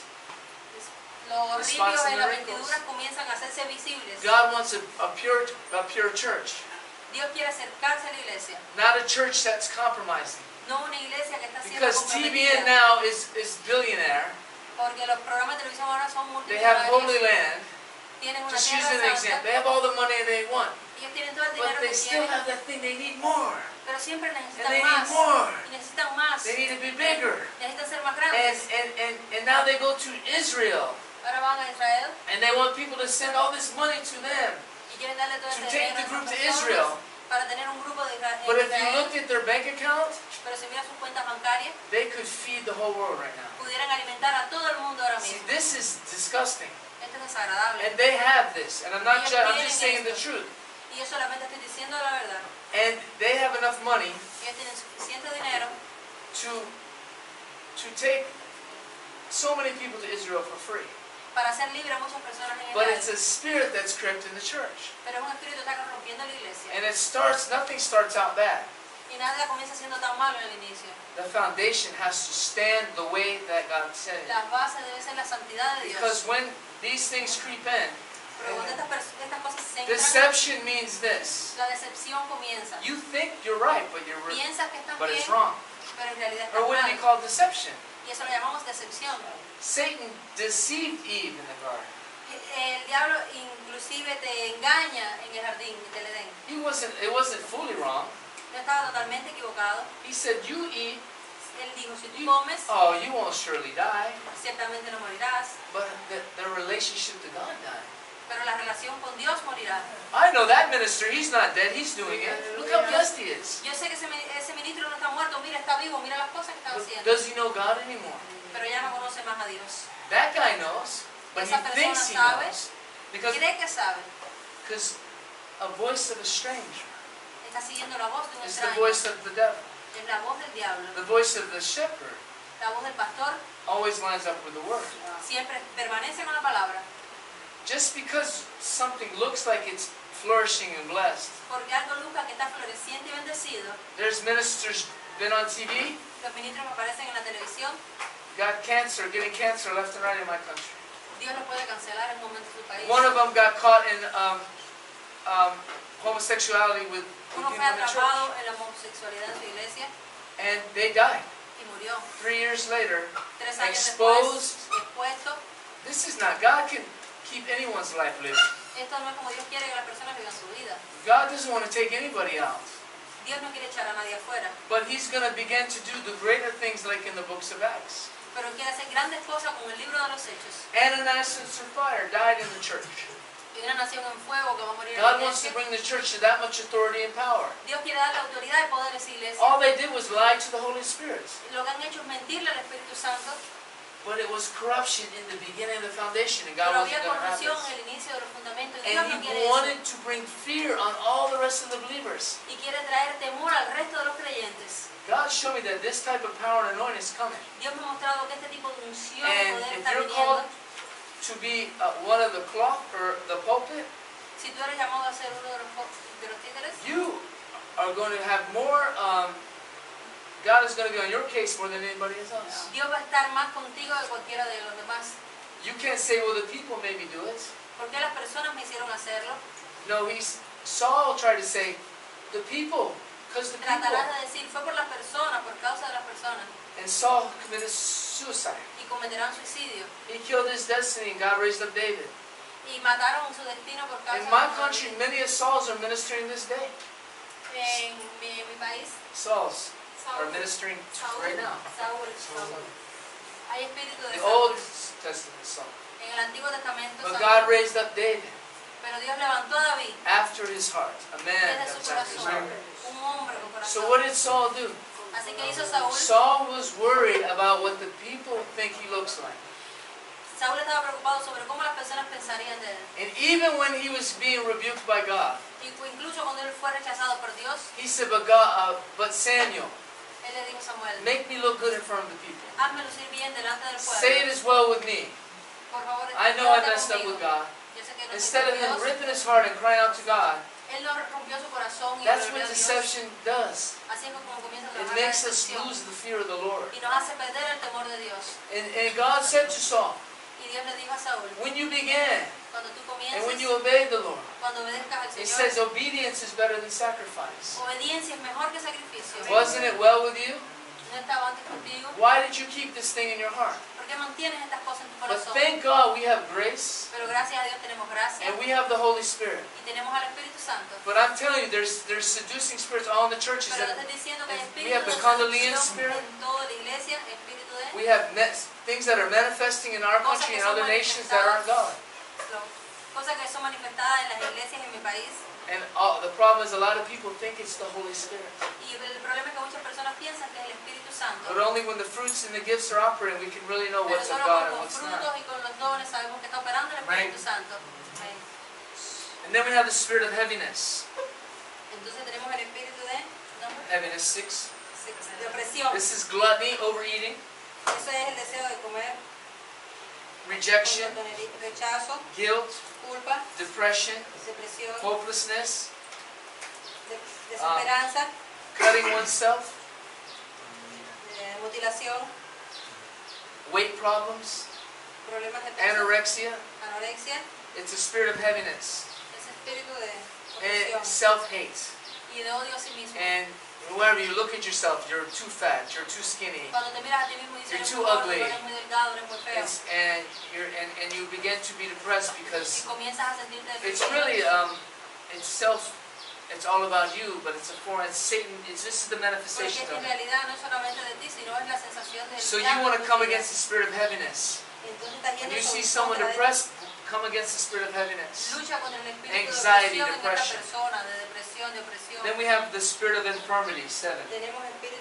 Los The spots ríos and en the las wrinkles. vestiduras comienzan a hacerse visibles. God wants a pure church, Dios quiere acercarse a la iglesia, not a church that's compromising. no una iglesia que está siendo Because TBN comprometida. now is billionaire. Porque los programas de televisión ahora son They have Holy multimillonarios, Land. tienen una Just use an tierra example. santa, They have all the money they want. ellos tienen todo el But dinero they que still quieren, have that thing. They need more. pero siempre And necesitan they need más. more. Y necesitan más. They need to be bigger. Necesitan ser más And, grandes. and now they go to Israel. Ahora van a Israel And they want people to send all this money to them. y quieren darle todo To este take dinero the a esas group to personas Israel. para tener un grupo de But if you Israel. looked at their bank account, Pero si miras sus cuentas bancarias, they could feed the whole world right now. pudieran alimentar a todo el mundo ahora See, mismo. this is disgusting. Esto es desagradable. And they have this. And I'm just saying the truth. Y yo solamente estoy diciendo la verdad. And they have enough money Ellos tienen suficiente dinero to take so many people to Israel for free. para hacer libre a muchas personas en But Israel. it's a spirit that's crept in the church. Pero es un espíritu que está corrompiendo la iglesia. And nothing starts out bad. Y nada comienza siendo tan malo en el inicio. The foundation has to stand the way that God said it. Las bases deben ser la santidad de Dios. Because when these things creep in, Pero cuando estas cosas se entran, deception means this. la decepción comienza. You think you're right, but Piensas que estás but bien, it's wrong. pero en realidad Or estás what do we mal. call deception? Y eso lo llamamos decepción. Satan deceived Eve in the garden. El diablo inclusive te engaña en el jardín del Edén. It wasn't fully wrong. No estaba totalmente equivocado. He said, you eat, Él dijo, si tú comes, oh, you won't surely die. ciertamente no morirás, But the relationship to God died. pero la relación con Dios morirá. I know that minister, he's not dead, he's doing it. Look how blessed he is. Yo sé que ese ministro no está muerto, mira, está vivo, mira las cosas que está But haciendo. does he know God anymore? Pero ya no conoce más a Dios. That guy knows, but he Esa persona thinks he sabe. knows. Because Cree que sabe. a voice of a stranger Está siguiendo la voz de un is the extraño. voice of the devil. Es la voz del diablo. The voice of the shepherd La voz del pastor always lines up with the word. siempre permanece con la palabra. Just because something looks like it's flourishing and blessed. Porque algo luzca que está floreciente y bendecido. There's ministers been on TV, Los ministros que aparecen en la televisión, got cancer, getting cancer left and right in my country. Dios los puede cancelar en un momento de su país. One of them got caught in homosexuality with Uno people fue in the church, atrapado en la homosexualidad en su iglesia and they died. y murió. 3 years later, 3 años exposed. después, expuesto. This is not, God can keep anyone's life living. Esto no es como Dios quiere que las personas vivan su vida. God doesn't want to take anybody out. Dios no quiere echar a nadie afuera, But He's going to begin to do the greater things like in the books of Acts. pero quiere hacer grandes cosas con el libro de los Hechos. Ananias and Sapphira died in the church. Y una nación en fuego que va a morir en God la wants to iglesia. bring the church to that much authority and power. Dios quiere darle autoridad y poder a esa iglesia. All they did was lie to the Holy Spirit. Lo que han hecho es mentirle al Espíritu Santo, But it was corruption in the beginning of the foundation, and God pero wasn't había going to have corrupción this. en el inicio de los fundamentos. Y And Dios no He quiere eso. wanted to bring fear on all the rest of the believers. Y quiere traer temor al resto de los creyentes. God showed me that this type of power and anointing is coming. Dios me ha mostrado que este tipo de unción y And poder if está you're viniendo. called to be one of the cloth or the pulpit, Si tú eres llamado a ser uno de los títeres, you are going to have more, God is going to be on your case more than anybody else. Dios va a estar más contigo que cualquiera de los demás. You can't say, well, the people made me do it. ¿Por qué las personas me hicieron hacerlo? No, Saul tried to say, the people, because the people. Tratarás de decir, fue por las personas, por causa de las personas. And Saul committed suicide. Y cometerán suicidio. He killed his destiny and God raised up David. Y mataron su destino por causa In de my los country, many of Sauls are ministering this day. En mi país, Sauls are Saúl, ministering Saúl, right now. Saúl. Hay espíritu de The Old Saúl Testament Saul. en el Antiguo Testamento, But Saúl. God raised up David Pero Dios levantó a David after his heart, a man desde su that's after his corazón, heart. un hombre con So corazón. what did Saul do? Así que hizo Saúl. Saul was worried about what the people think he looks like. Saúl estaba preocupado sobre cómo las personas pensarían de él. And even when he was being rebuked by God, Y incluso cuando él fue rechazado por Dios, he said, but Samuel, él le dijo a Samuel, make me look good in front of the people. hazme lucir bien delante del Say it pueblo. as well with me. Por favor, I know I trata messed up conmigo. with God. Yo sé que no Instead of estoy him con Dios. ripping his heart and crying out to God, Él no rompió su corazón y that's volvió what a Dios. deception does. Así es como comienza a It trabajar la makes us decepción. lose the fear of the Lord. Y nos hace perder el temor de Dios. And God said to Saul, Y Dios le dijo a Saúl, when you began cuando tú and when you comiences, obeyed the Lord, cuando obedezcas al it Señor, says obedience is better than sacrifice. obediencia es mejor que sacrificio. Wasn't it well with you? No estaba antes contigo. Why did you keep this thing in your heart? ¿Por qué mantienes estas cosas en tu But corazón? thank God we have grace Pero gracias a Dios tenemos gracia and we have the Holy Spirit. y tenemos al Espíritu Santo. But I'm telling you, there's seducing spirits all in the churches. Pero And te estoy diciendo que hay we espíritu have de the Kundalini seducción spirit. en toda la iglesia, espíritu de we have things that are manifesting in our country and other nations that aren't God. cosas que son manifestadas en las iglesias en mi país. And the problem is a lot of people think it's the Holy Spirit. Y el problema es que muchas personas piensan que es el Espíritu Santo. But only when the fruits and the gifts are operating, we can really know Pero what's of solo God and con los what's frutos not. y con los dones sabemos que está operando el Espíritu Santo. Amén. And then we have the spirit of heaviness. Entonces tenemos el espíritu de, ¿no? Heaviness 6. de opresión. This is gluttony, overeating, Eso es el deseo de comer, rejection, rechazo, guilt, culpa, depression, depresión, hopelessness, desesperanza, cutting oneself, mutilación, weight problems, problemas de peso, anorexia. anorexia, It's a spirit of heaviness ese espíritu de and opresión self-hate. y de odio a sí mismo. And Wherever you look at yourself, you're too fat, you're too skinny, Cuando te miras a ti mismo y dices, You're eres too muy gordo, ugly. eres muy delgado, eres muy feo. and you begin to be depressed Y because comienzas a sentirte it's deprimido. really it's all about you, but it's Satan. This is the Porque manifestation en of it. realidad no es solamente de ti, sino es la sensación del So you diablo want en to tu come vida. against the spirit of heaviness. Entonces estás When yendo you see sobre someone contra de- depressed, come against the spirit of heaviness. lucha contra el espíritu Anxiety, de depresión depression. en esta persona, de depresión, de opresión. Then we have the spirit of infirmity, 7. Tenemos espíritu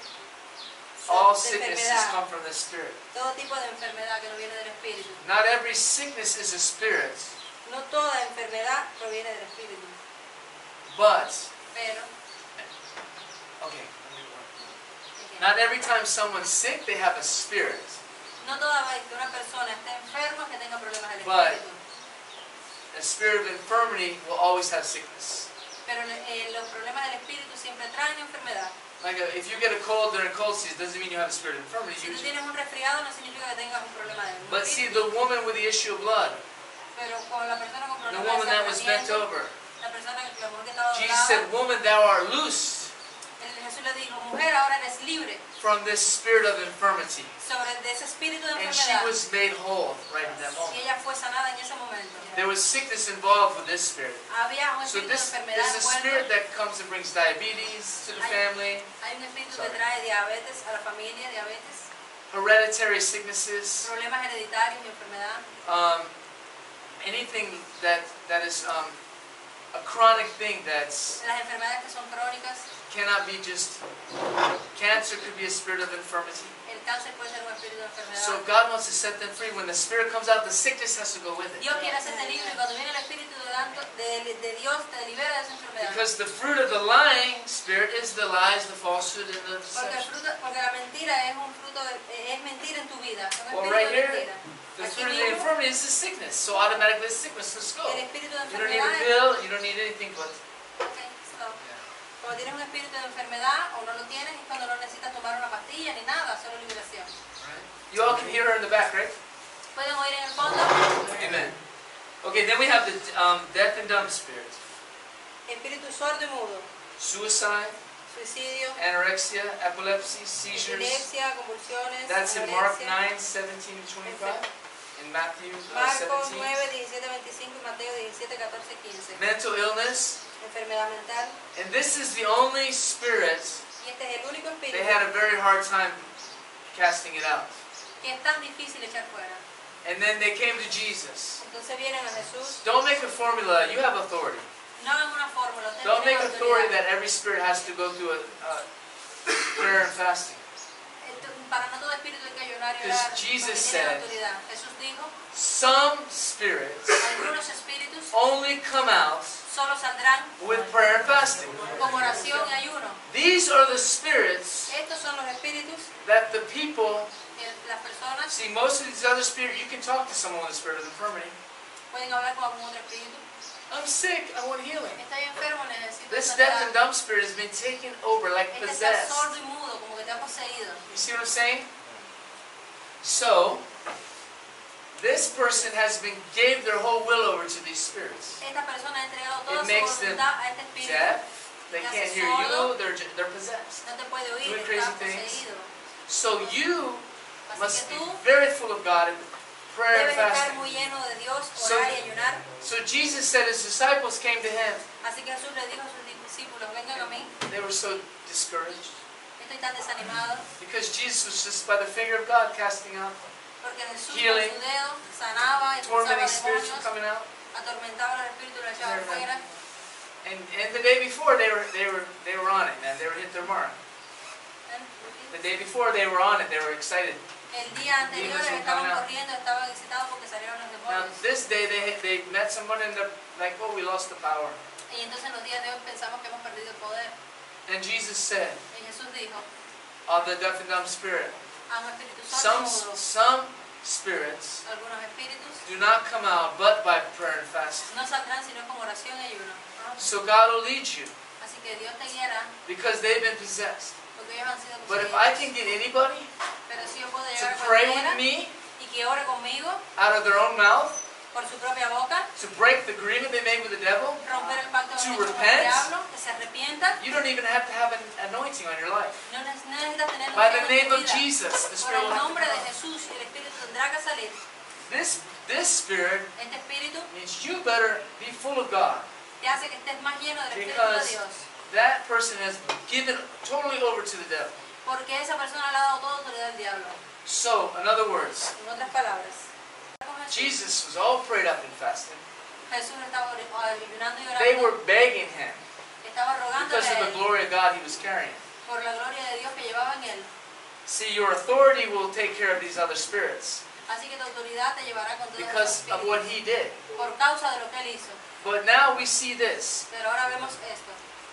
All de sicknesses enfermedad, come from the spirit. todo tipo de enfermedad que no viene del espíritu. Not every sickness is a spirit, No toda enfermedad proviene del espíritu, but pero okay. Not every time someone's sick, they have a spirit. no toda vez que una persona esté enferma que tenga problemas del But- espíritu. The spirit of infirmity will always have sickness. Pero los problemas del espíritu siempre traen enfermedad. Like if you get a cold during a cold season, doesn't mean you have a spirit of infirmity. Si tú tienes un resfriado no significa que tengas un problema de But see, espíritu. the woman with the issue of blood, Pero con la persona con the problemas woman de that was bent sangramiento, over, la persona la mujer que estaba Jesus doblada, said, "Woman, thou art loosed Jesús le dijo, mujer, ahora eres libre from this spirit of infirmity." sobre de ese espíritu de And she enfermedad. was made whole right in that Y moment. ella fue sanada en ese momento. There was sickness involved with this spirit. Había un So espíritu de this enfermedad is a spirit envuelto. that comes and brings diabetes to the family, Hay un espíritu Sorry. que trae diabetes a la familia, diabetes, hereditary sicknesses, problemas hereditarios y enfermedad. anything that is a chronic thing that's Las enfermedades que son crónicas, cannot be just cancer could be a spirit of infirmity. el cáncer puede ser un espíritu de enfermedad. So God wants to set them free. When the spirit comes out, the sickness has to go with it. Dios quiere hacerte libre y cuando viene el espíritu de Dios te libera de esa enfermedad. Because the fruit of the lying spirit is the lies, the falsehood, and the deception. Porque la mentira es un fruto, es mentira en tu vida, es un Well, espíritu right de here, mentira. The Aquí fruit of the mismo, infirmity is the sickness. So automatically the sickness must go. el espíritu de You don't need a enfermedad pill. You don't need anything but. Okay, stop. Cuando tienes un espíritu de enfermedad o no lo tienes es cuando no necesitas tomar una pastilla ni nada, solo liberación. You all can hear her in the back, right? ¿Pueden oír en el fondo? Amen. Okay, then we have the deaf and dumb spirit. Espíritu sordo y mudo, Suicide, suicidio, anorexia, epilepsy, seizures. epilepsia, convulsiones, That's in Mark anorexia. 9:17 to 25. In Matthew Marcos 17. 9, 17, 25 y Mateo 17, 14, 15. Mental illness. Enfermedad mental. And this is the only spirit Y este es el único espíritu they had a very hard time casting it out. que es tan difícil echar fuera. And then they came to Jesus. Entonces vienen a Jesús. Don't make a formula. You have authority. No hagan una fórmula. Ustedes Don't make tienen authority autoridad. that every spirit has to go through a prayer and fasting. Para no todo espíritu hay que ayunar y Because orar, Jesus porque said- tienen autoridad. Jesús dijo, Some spirits algunos espíritus only come out solo saldrán with prayer and fasting. con oración y ayuno. These are the spirits Estos son los espíritus that the people que las personas see. Most of these other spirits, you can talk to someone with a spirit of infirmity. pueden hablar con algún otro espíritu. I'm sick. I want healing. Estoy enfermo, necesito This deaf and sanidad. dumb spirit has been taken over like Este está possessed. sordo y mudo, como que te ha poseído. You see what I'm saying? So, this person has been gave their whole will over to these spirits. Esta persona ha entregado toda It su makes them voluntad a este espíritu. Deaf, they can't hear you, they're possessed. No te puede oír, Doing está crazy things. poseído. So you Así must que be tú very full of God in prayer and debes estar fasting. muy lleno de Dios, So- orar y ayunar. So Jesus said his disciples came to him. Así que Jesús le dijo a sus discípulos, vengan a mí, They were so discouraged estoy tan desanimado, because Jesus was just by the finger of God casting out porque Jesús Healing. con su dedo sanaba, expulsaba tormenting spirits from demonios, coming out. atormentaba a los espíritus y los echaba Amen. afuera. And the day before they were on it, man. They were hit their mark. The day before they were on it, they were excited. El día anterior Demons were estaban coming out. corriendo, estaban excitados porque salieron los Now demonios. this day they met someone and they're like, oh, we lost the power. Y entonces en los días de hoy pensamos que hemos perdido el poder. And Jesus said, Y Jesús dijo of the deaf and dumb spirit, a un espíritu sordo y mudo, some spirits algunos espíritus do not come out but by prayer and fasting. no saldrán sino con oración y ayuno. So God will lead you Así que Dios te guiará because they've been possessed. porque ellos han sido But if I poseídos. can get anybody Pero si yo puedo to llegar a pray cualquiera with me y que ore conmigo out of their own mouth, por su propia boca, to break the agreement they made with the devil. romper el pacto To con el repent. diablo, que se arrepienta. You don't even have to have an anointing on your life. No necesitas tener By the unción en name tu of vida. Jesus, the Por Spirit el will have to nombre de come. Jesús, el Espíritu tendrá que salir. This Spirit Este Espíritu means you better be full of God, te hace que estés más lleno del Espíritu de because Dios. that person has given totally over to the devil. Porque esa persona le ha dado toda autoridad al diablo. So, in other words, En otras palabras, Jesus was all prayed up and fasting. Jesús estaba ayunando y They orando. were begging him Estaba rogándole because of a the él glory of God he was carrying. por la gloria de Dios que llevaba en él. See, your authority will take care of these other spirits Así que tu autoridad te llevará con todos esos because of espíritus. what he did. Por causa de lo que él hizo. But now we see this. Pero ahora vemos esto.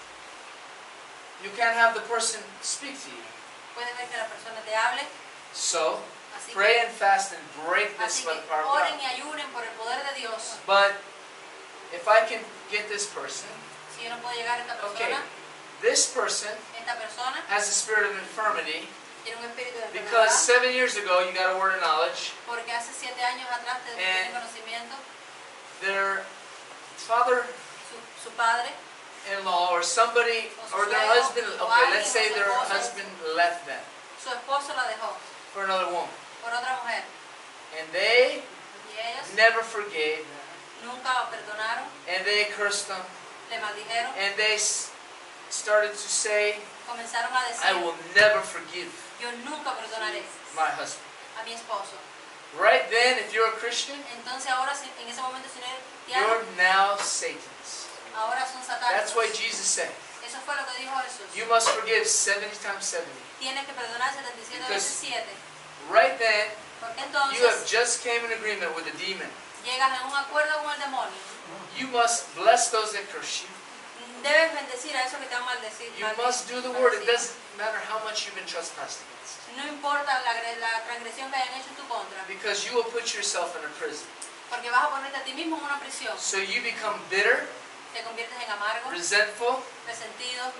You can't have the person speak to you. Puedes ver que la persona te hable. So, Así pray que, and fast and break this así by que the power of God. oren y ayunen por el poder de Dios. But if I can get this person, Si yo no puedo llegar a esta okay, persona, this person esta persona has a spirit of infirmity tiene un espíritu de because enfermedad. 7 years ago you got a word of knowledge. Porque hace 7 años atrás te tiene conocimiento. Their father Su padre in-law or somebody or their husband, okay, let's say their husband left them su esposo la dejó for another woman, por otra mujer. and they Y ellos never forgave, nunca lo perdonaron, and they cursed them, le maldijeron, and they started to say, comenzaron a I decir, will never forgive yo nunca perdonaré my husband. a mi esposo. Right then, if you're a Christian, Entonces ahora, en ese momento, si no eres you're cristiano, now Satan's. ahora son That's satánicos. why Jesus said, Eso fue lo que dijo Jesús. you must forgive 70 times 70. Tienes que perdonar 77 Because veces 7. Right then, Porque you have entonces just came in agreement with the demon. llegas a un acuerdo con el demonio. You must bless those that curse you. Debes bendecir a esos que te van a maldecir. You must do the word. It doesn't matter how much you've been trespassed against. No importa la transgresión que hayan hecho en tu contra. Because you will put yourself in a prison. Porque vas a ponerte a ti mismo en una prisión. So you become bitter, Te conviertes en amargo, resentful. resentido.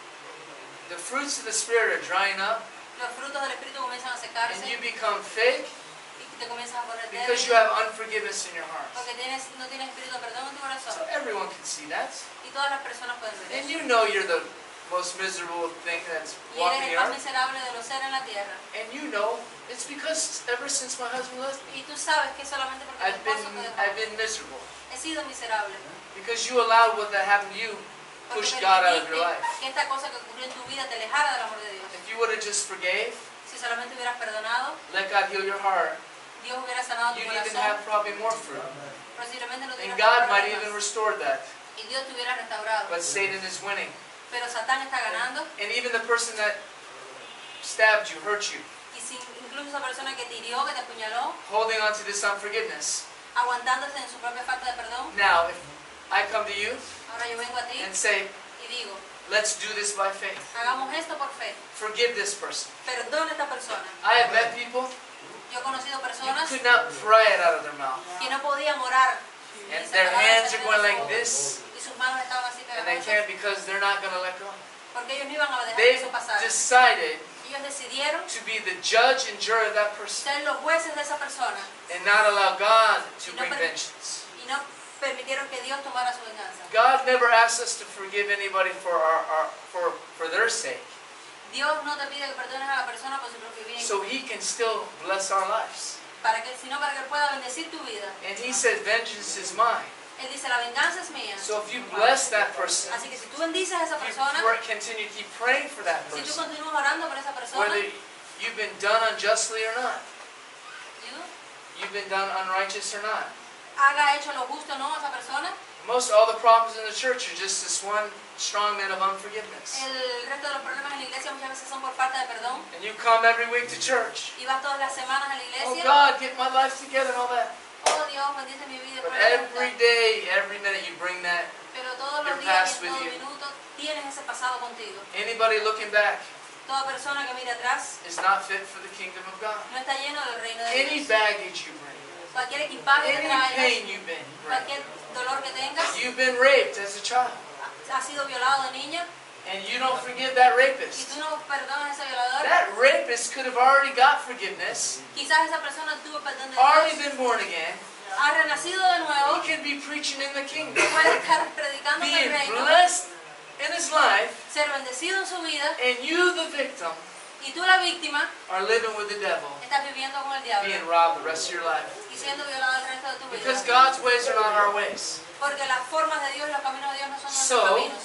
The fruits of the Spirit are drying up. Los frutos del Espíritu comienzan a And secarse. you become fake Y te comienzas a poner because you débil. have unforgiveness in your heart. Porque no tienes espíritu de perdón en tu corazón. So everyone can see that. Y todas las personas pueden ver And eso. you know you're the most miserable thing that's Y eres walking el the más earth. miserable de los seres en la tierra. And you know it's because ever since my husband left me, Y tú sabes que solamente porque tu esposo te I've dejó. been miserable. He sido miserable. Because you allowed what that happened to you Porque push God out of your permitiste life. que esta cosa que ocurrió en tu vida te alejara del amor de Dios. If you would have just forgave, Si solamente hubieras perdonado, let God heal your heart, Dios hubiera sanado tu you'd even corazón. have probably more fruit. Posiblemente no And tuvieras God más might problemas. even restore that. Y Dios te hubiera restaurado. But Satan is winning. Pero Satán está ganando. And even the person that stabbed you, hurt you, Y si incluso esa persona que te hirió, que te apuñaló, holding on to this unforgiveness. aguantándose en su propia falta de perdón, Now, if I come to you ahora yo vengo a ti and say, y digo, let's do this by faith. hagamos esto por fe. Forgive this person. Perdona a esta persona. I have met people, Yo he conocido you personas could not pry it out of their mouth. que no podían orar. And Y their sacaban hands el are going like secreto this, y sus manos estaban así and they pegajosas. can't because they're not going to let go. Porque ellos no iban a dejar que They've eso pasara. decided Ellos decidieron to be the judge and jury of that person ser los jueces de esa persona and not allow God to No, bring but- vengeance. y no permitieron que Dios tomara su venganza. God never asks us to forgive anybody for their sake, Dios no te pide que perdones a la persona por su propio bien, so He can still bless our lives. sino para que Él pueda bendecir tu vida. And He says, vengeance is mine. Él dice, la venganza es mía. So if you bless that person, Así que si tú bendices a esa you persona, continue to keep praying for that si tú person, continúas orando por esa persona, whether you've been done unjustly or not, ¿sí? you've been done unrighteous or not. Haga hecho lo justo o no a esa persona, Most all the problems in the church are just this one strong man of unforgiveness. el resto de los problemas en la iglesia muchas veces son por falta de perdón. And you come every week to church. Y vas todas las semanas a la Oh iglesia, God, get my life together and all that. oh Dios, bendice mi vida. But por la every voluntad. day, every minute you bring that. Pero todos your los días past y en with todo you. minuto tienes ese pasado contigo. Anybody looking back Toda persona que mira atrás is not fit for the kingdom of God. no está lleno del reino de Any Dios. baggage you bring, Cualquier equipaje que any traigas, pain you've been cualquier dolor que tengas, you've been raped as a child, has sido violado de niña and you don't forgive that y rapist. tú no perdonas a ese violador, That rapist could have already got forgiveness, quizás esa persona tuvo perdón de already Dios, been born again, ha renacido de nuevo, he can be preaching in the kingdom, puede estar predicando en el being reino, blessed in his life, ser bendecido en su vida, and you, the victim, y tú la víctima are living with the devil, estás viviendo con el diablo being robbed the rest of your life. y siendo violado el resto de tu Because vida. God's ways are not our ways. Porque las formas de Dios y los caminos de Dios no son nuestros So, caminos.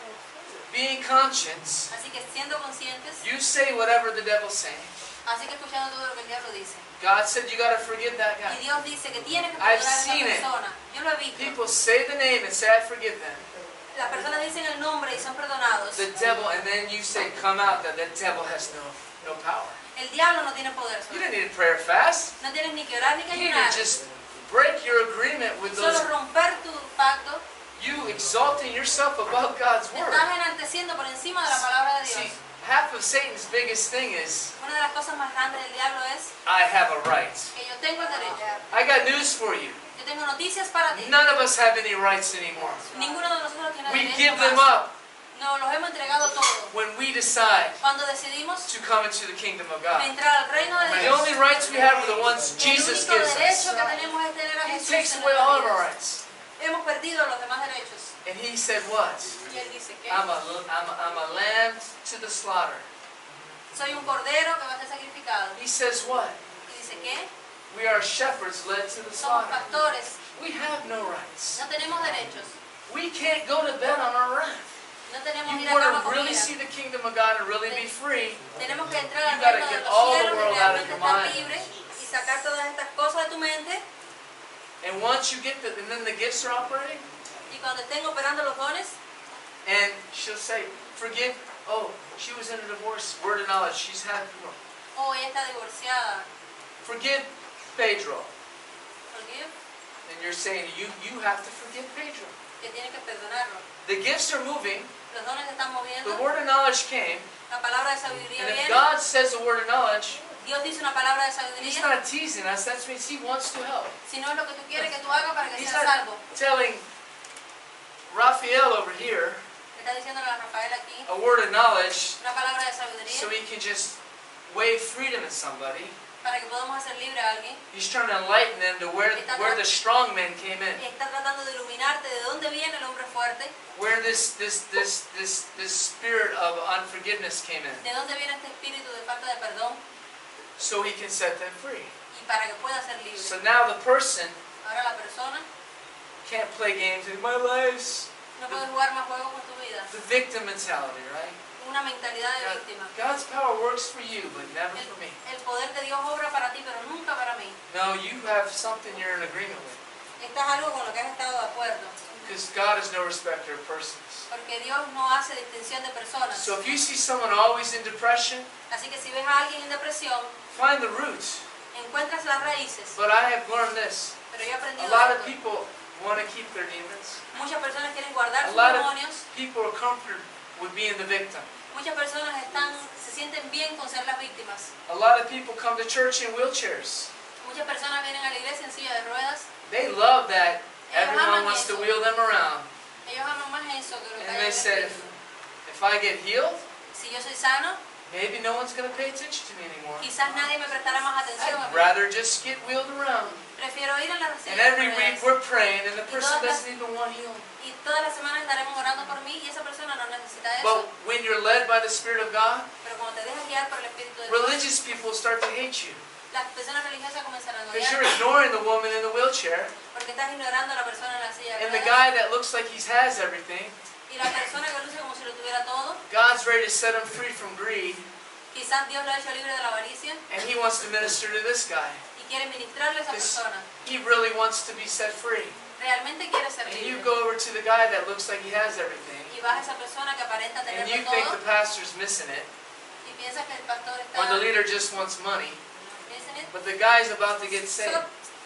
being conscious, Así que siendo conscientes, you say whatever the devil's saying. así que escuchando todo lo que el diablo dice. God said you got to forgive that Y guy. Dios dice que tienes que I've perdonar a esa seen it. persona. Yo lo he visto. People say the name and say I forgive them. Las personas dicen el nombre y son perdonados. The devil, and then you say come out that the devil has no power. El diablo no tiene poder You sobre didn't ti. need a prayer fast. No tienes ni que orar ni que You need ayunar. to just break your agreement with those, Solo romper tu pacto. you exalting yourself above God's Te word. estás enalteciendo por encima de la palabra de See, Dios. half of Satan's biggest thing is Una de las cosas más grandes del diablo es I have a right. que yo tengo el derecho. I got news for you. Yo tengo noticias para ti. None of us have any rights anymore. Ninguno de nosotros tiene We derecho give them más. up Nos los hemos entregado todo. when we decide Cuando decidimos to come into the kingdom of God. entrar al reino de The Dios, only rights we have are the ones el Jesus único gives derecho us. que tenemos es tener a He Jesús takes en away all of nuestras our vidas. rights. Hemos perdido los demás derechos. And he said what? Y él dice que I'm a lamb to the slaughter. soy un cordero que va a ser sacrificado. He says what? Y dice que We are shepherds led to the somos slaughter. pastores. We have no rights. No tenemos derechos. We can't go to bed on our wrath. No tenemos You ir a cama want to con really ira. see the kingdom of God and really be free, Tenemos que entrar al You gotta reino de get los all the cielos y world out of realmente your estar mind. libre y sacar todas estas cosas de tu mente. and once you get and then the gifts are operating, Y cuando estén operando los dones, and she'll say, forgive, oh, she was in a divorce, word of knowledge, she's had, oh, ella está divorciada. forgive Pedro. Forgive, And you're saying, you have to forgive Pedro. que tiene que perdonarlo. The gifts are moving, Los dones se están the moviendo. word of knowledge came, La palabra de sabiduría and if viene. God says a word of knowledge, Dios dice una palabra de He's sabiduría. not teasing us, that means He wants to help. Si no es lo que tú quieres que tú hagas para que He's seas not salvo. telling Raphael over here Le está diciendo a Rafael aquí a word of knowledge una palabra de so sabiduría he can just wave freedom at somebody. para que podamos hacer libre a alguien. He's trying to enlighten them to where the strong men came in. Y está tratando de iluminarte de dónde viene el hombre fuerte, Where this spirit of unforgiveness came in. de dónde viene este espíritu de falta de perdón So he can set them free. y para que pueda ser libre. So now the person Ahora la persona can't play games in my life. no puede jugar más juegos con tu vida. The victim mentality, right? Una mentalidad de víctima. God's power works for you, but never for me. El poder de Dios obra para ti, pero nunca para mí. No, you have something you're in agreement with. Esto es algo con lo que has estado de acuerdo. Because God is no respecter of persons. Porque Dios no hace distinción de personas. So if you see someone always in depression, Así que si ves a alguien en depresión, find the roots. encuentras las raíces. But I have learned this. Pero yo he A aprendido lot of esto. people want to keep their demons. Muchas personas quieren guardar A sus lot of demonios. people are comforted with being the victim. Muchas personas se sienten bien con ser las víctimas. A lot of people come to church in wheelchairs. Muchas personas vienen a la iglesia en silla de ruedas. They love that everyone wants to wheel them around. Ellos aman más eso que lo que And hay they en el said, espíritu. if I get healed, Si yo soy sano, maybe no one's going to pay attention to me anymore. quizás nadie me prestará más atención a I'd mí. rather just get wheeled around. Prefiero ir a la And silla de every week ruedas. we're praying and the person doesn't even want healed. Y todas las semanas estaremos orando por mí y esa persona no necesita eso. But when you're led by the Spirit of God, Pero cuando te dejas guiar por el Espíritu de Dios, religious people start to hate you. las personas religiosas comenzarán a Because you're odiarte ignoring the woman in the wheelchair porque estás ignorando a la persona en la silla de and the ruedas guy that looks like he has everything. y la persona que luce como si lo tuviera todo. God's ready to set him free from greed, Quizás Dios lo ha hecho libre de la avaricia and he wants to minister to this guy. y quiere ministrarle a esa This- persona. He really wants to be set free. Realmente quiere ser And you libre. go over to the guy that looks like he has everything, Y vas a esa persona que aparenta and tenerlo you think todo the pastor's missing it, y piensas que el pastor está or the leader just wants money, missing it. but the guy's about to get saved.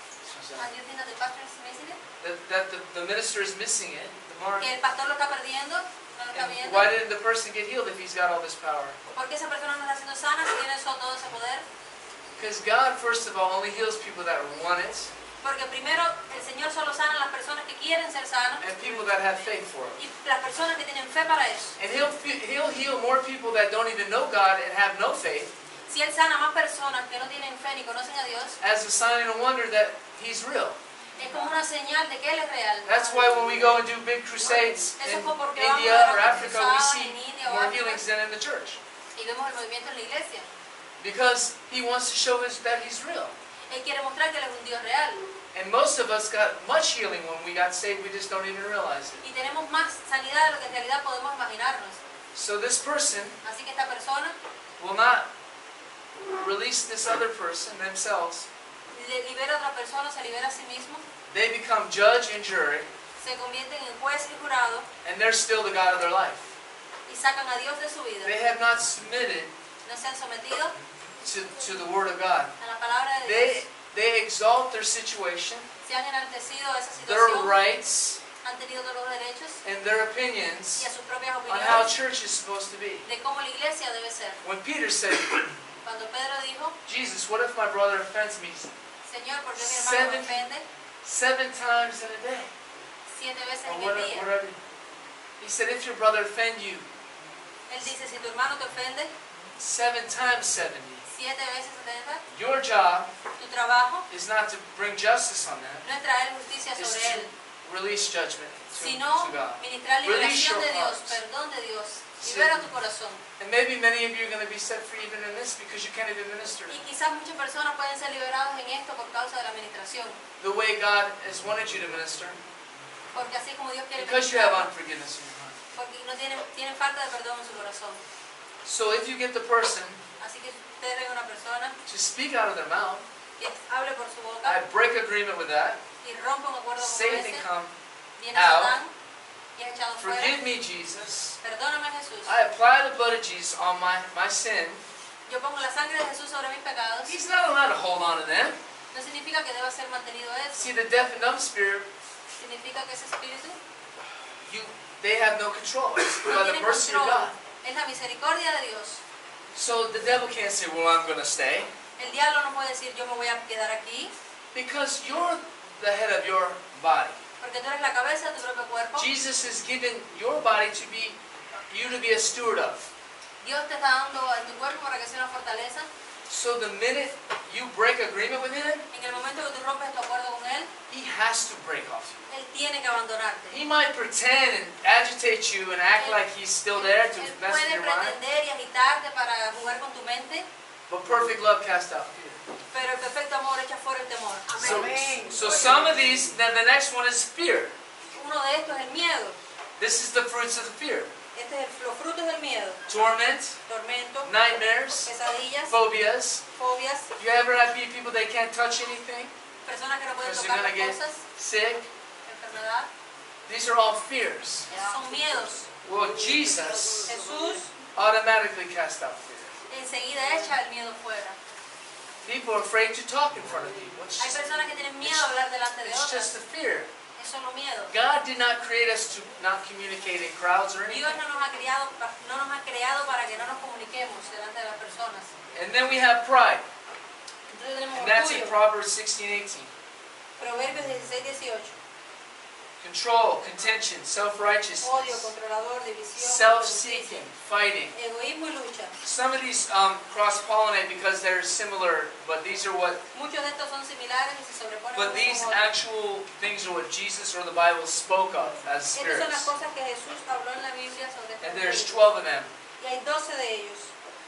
And you think that the pastor is missing it? That the minister is missing it, the mark. Que el pastor lo está perdiendo, no lo está And viendo. why didn't the person get healed if he's got all this power? ¿Por qué esa persona no está siendo sana si tiene todo ese poder? Because God, first of all, only heals people that want it, Porque primero el Señor solo sana a las personas que quieren ser sanas and people that have faith for it. y las personas que tienen fe para eso. And he'll heal more people that don't even know God and have no faith, Si Él sana a más personas que no tienen fe ni conocen a Dios, as a sign and a wonder that He's real. Es como una señal de que Él es real. That's why when we go and do big crusades in India or Africa, we see more healings than in the church. Y vemos el movimiento en la iglesia. Because He wants to show us that He's real. Él quiere mostrar que Él es un Dios real. And most of us got much healing when we got saved, we just don't even realize it. Y tenemos más sanidad de lo que en realidad podemos imaginarnos. So this person Así que esta persona will not release this other person themselves. libera a otra persona, se libera a sí mismo, They become judge and jury, se convierten en juez y jurado and they're still the God of their life. y sacan a Dios de su vida. They have not submitted No se han sometido to the Word of God. a la palabra de Dios. They exalt their situation, Se han enaltecido a esa their situación, rights, han tenido todos los derechos and their y opinions a sus propias on how opiniones church is supposed to be. de cómo la iglesia debe ser. When Peter said, Cuando Pedro dijo, Jesus, what if my brother offends me Señor, ¿por qué mi hermano me ofende 7 times in a day? 7 veces Or en el día? whatever. He said, if your brother offend you Él dice, si tu hermano te ofende 7 times 70, 7 veces 70, your job tu trabajo is not to bring justice on them, no es traer justicia is sobre él, to release judgment sino to God. ministrar Release liberación your de Dios, hearts. perdón de Dios. Sí. Libera tu corazón. And maybe many of you are going to be set free even in this because you can't even minister. Y quizás muchas personas pueden ser liberados en esto por causa de la administración. The way God has wanted you to minister, Porque así como Dios quiere because you have ministrar, unforgiveness in your heart. porque no tienen falta de perdón en su corazón. So if you get the person Así que si ustedes ven a una persona to speak out of their mouth, que hable por su I boca break agreement with that. y rompe un acuerdo con Satan ese, come, viene out. Satán y es echado fuera. forgive me, Jesus. Perdóname, Jesús. I apply the blood of Jesus on my sin. Yo pongo la sangre de Jesús sobre mis pecados. He's not allowed to hold on to them. No significa que deba ser mantenido eso. See, the deaf and dumb spirit, Significa que ese espíritu they have no control. It's no by the tiene mercy of control. God. Es la misericordia de Dios. So the devil can't say, well, I'm going to stay. El diablo no puede decir yo me voy a quedar aquí, Because you're the head of your body. porque tú eres la cabeza de tu propio cuerpo. Jesus has given your body to be, you to be a steward of. Dios te está dando en tu cuerpo para que sea una fortaleza. So the minute you break agreement with Him, En el momento que tú rompes tu acuerdo con Él, He has to break off you. Él tiene que abandonarte. He might pretend and agitate you and act like He's still there to Él mess with puede your mind. pretender y agitarte para jugar con tu mente, But perfect love casts out fear. pero el perfecto amor echa fuera el temor. So some of these, then the next one is fear. Uno de estos es el miedo. This is the fruits of the fear. Este es los frutos del miedo. Torment, Tormento, nightmares, pesadillas, phobias. fobias, You ever have people that can't touch anything personas que no pueden because they're tocar going to las get cosas, sick? enfermedad. These are all fears. Esos son miedos. Well, Jesus Jesús automatically cast out fear. enseguida echa el miedo fuera. People are afraid to talk in front of people. Hay personas que tienen miedo a hablar delante de It's just otras. a fear. Es solo miedo. God did not create us to not communicate in crowds or anything. Dios no nos ha creado para que no nos comuniquemos delante de las personas. And then we have pride. Entonces tenemos And that's in orgullo. Proverbs 16:18. Proverbios 16-18. Control, contention, self-righteousness, Odio, controlador, división, self-seeking, fighting. egoísmo y lucha. Some of these cross-pollinate because they're similar, but these are what. Muchos de estos son similares y se sobreponen But unos these con otros. actual things are what Jesus or the Bible spoke of as Estas son las spirits. cosas que Jesús habló en la Biblia sobre estos And there's espíritus. 12 of them. Y hay 12 de ellos.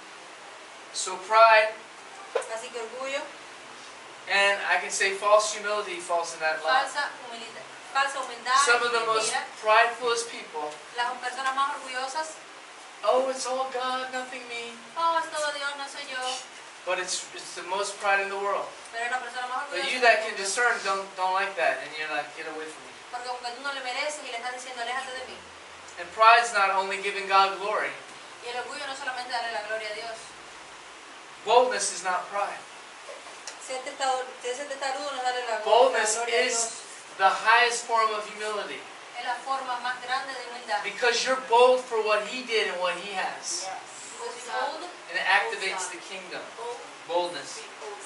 So pride, Así que orgullo, and I can say false humility falls in that line. falsa humildad, Some of the most mentira. pridefulest people, Las personas más orgullosas, oh, it's all God, nothing me. oh, es todo Dios, no soy yo. But it's the most pride in the world. Pero es la persona más But orgullosa. you that can discern don't like that, and you're like, get away from me. Porque aunque tú no le mereces y le estás diciendo, aléjate de mí. And pride's not only giving God glory. Y el orgullo no solamente darle la gloria a Dios. Boldness is not pride. Ser testarudo no es darle la Boldness gloria a Dios. is the highest form of humility. Es la forma más grande de humildad. Because you're bold for what He did and what He has. Because it's bold, And it activates the kingdom. Boldness.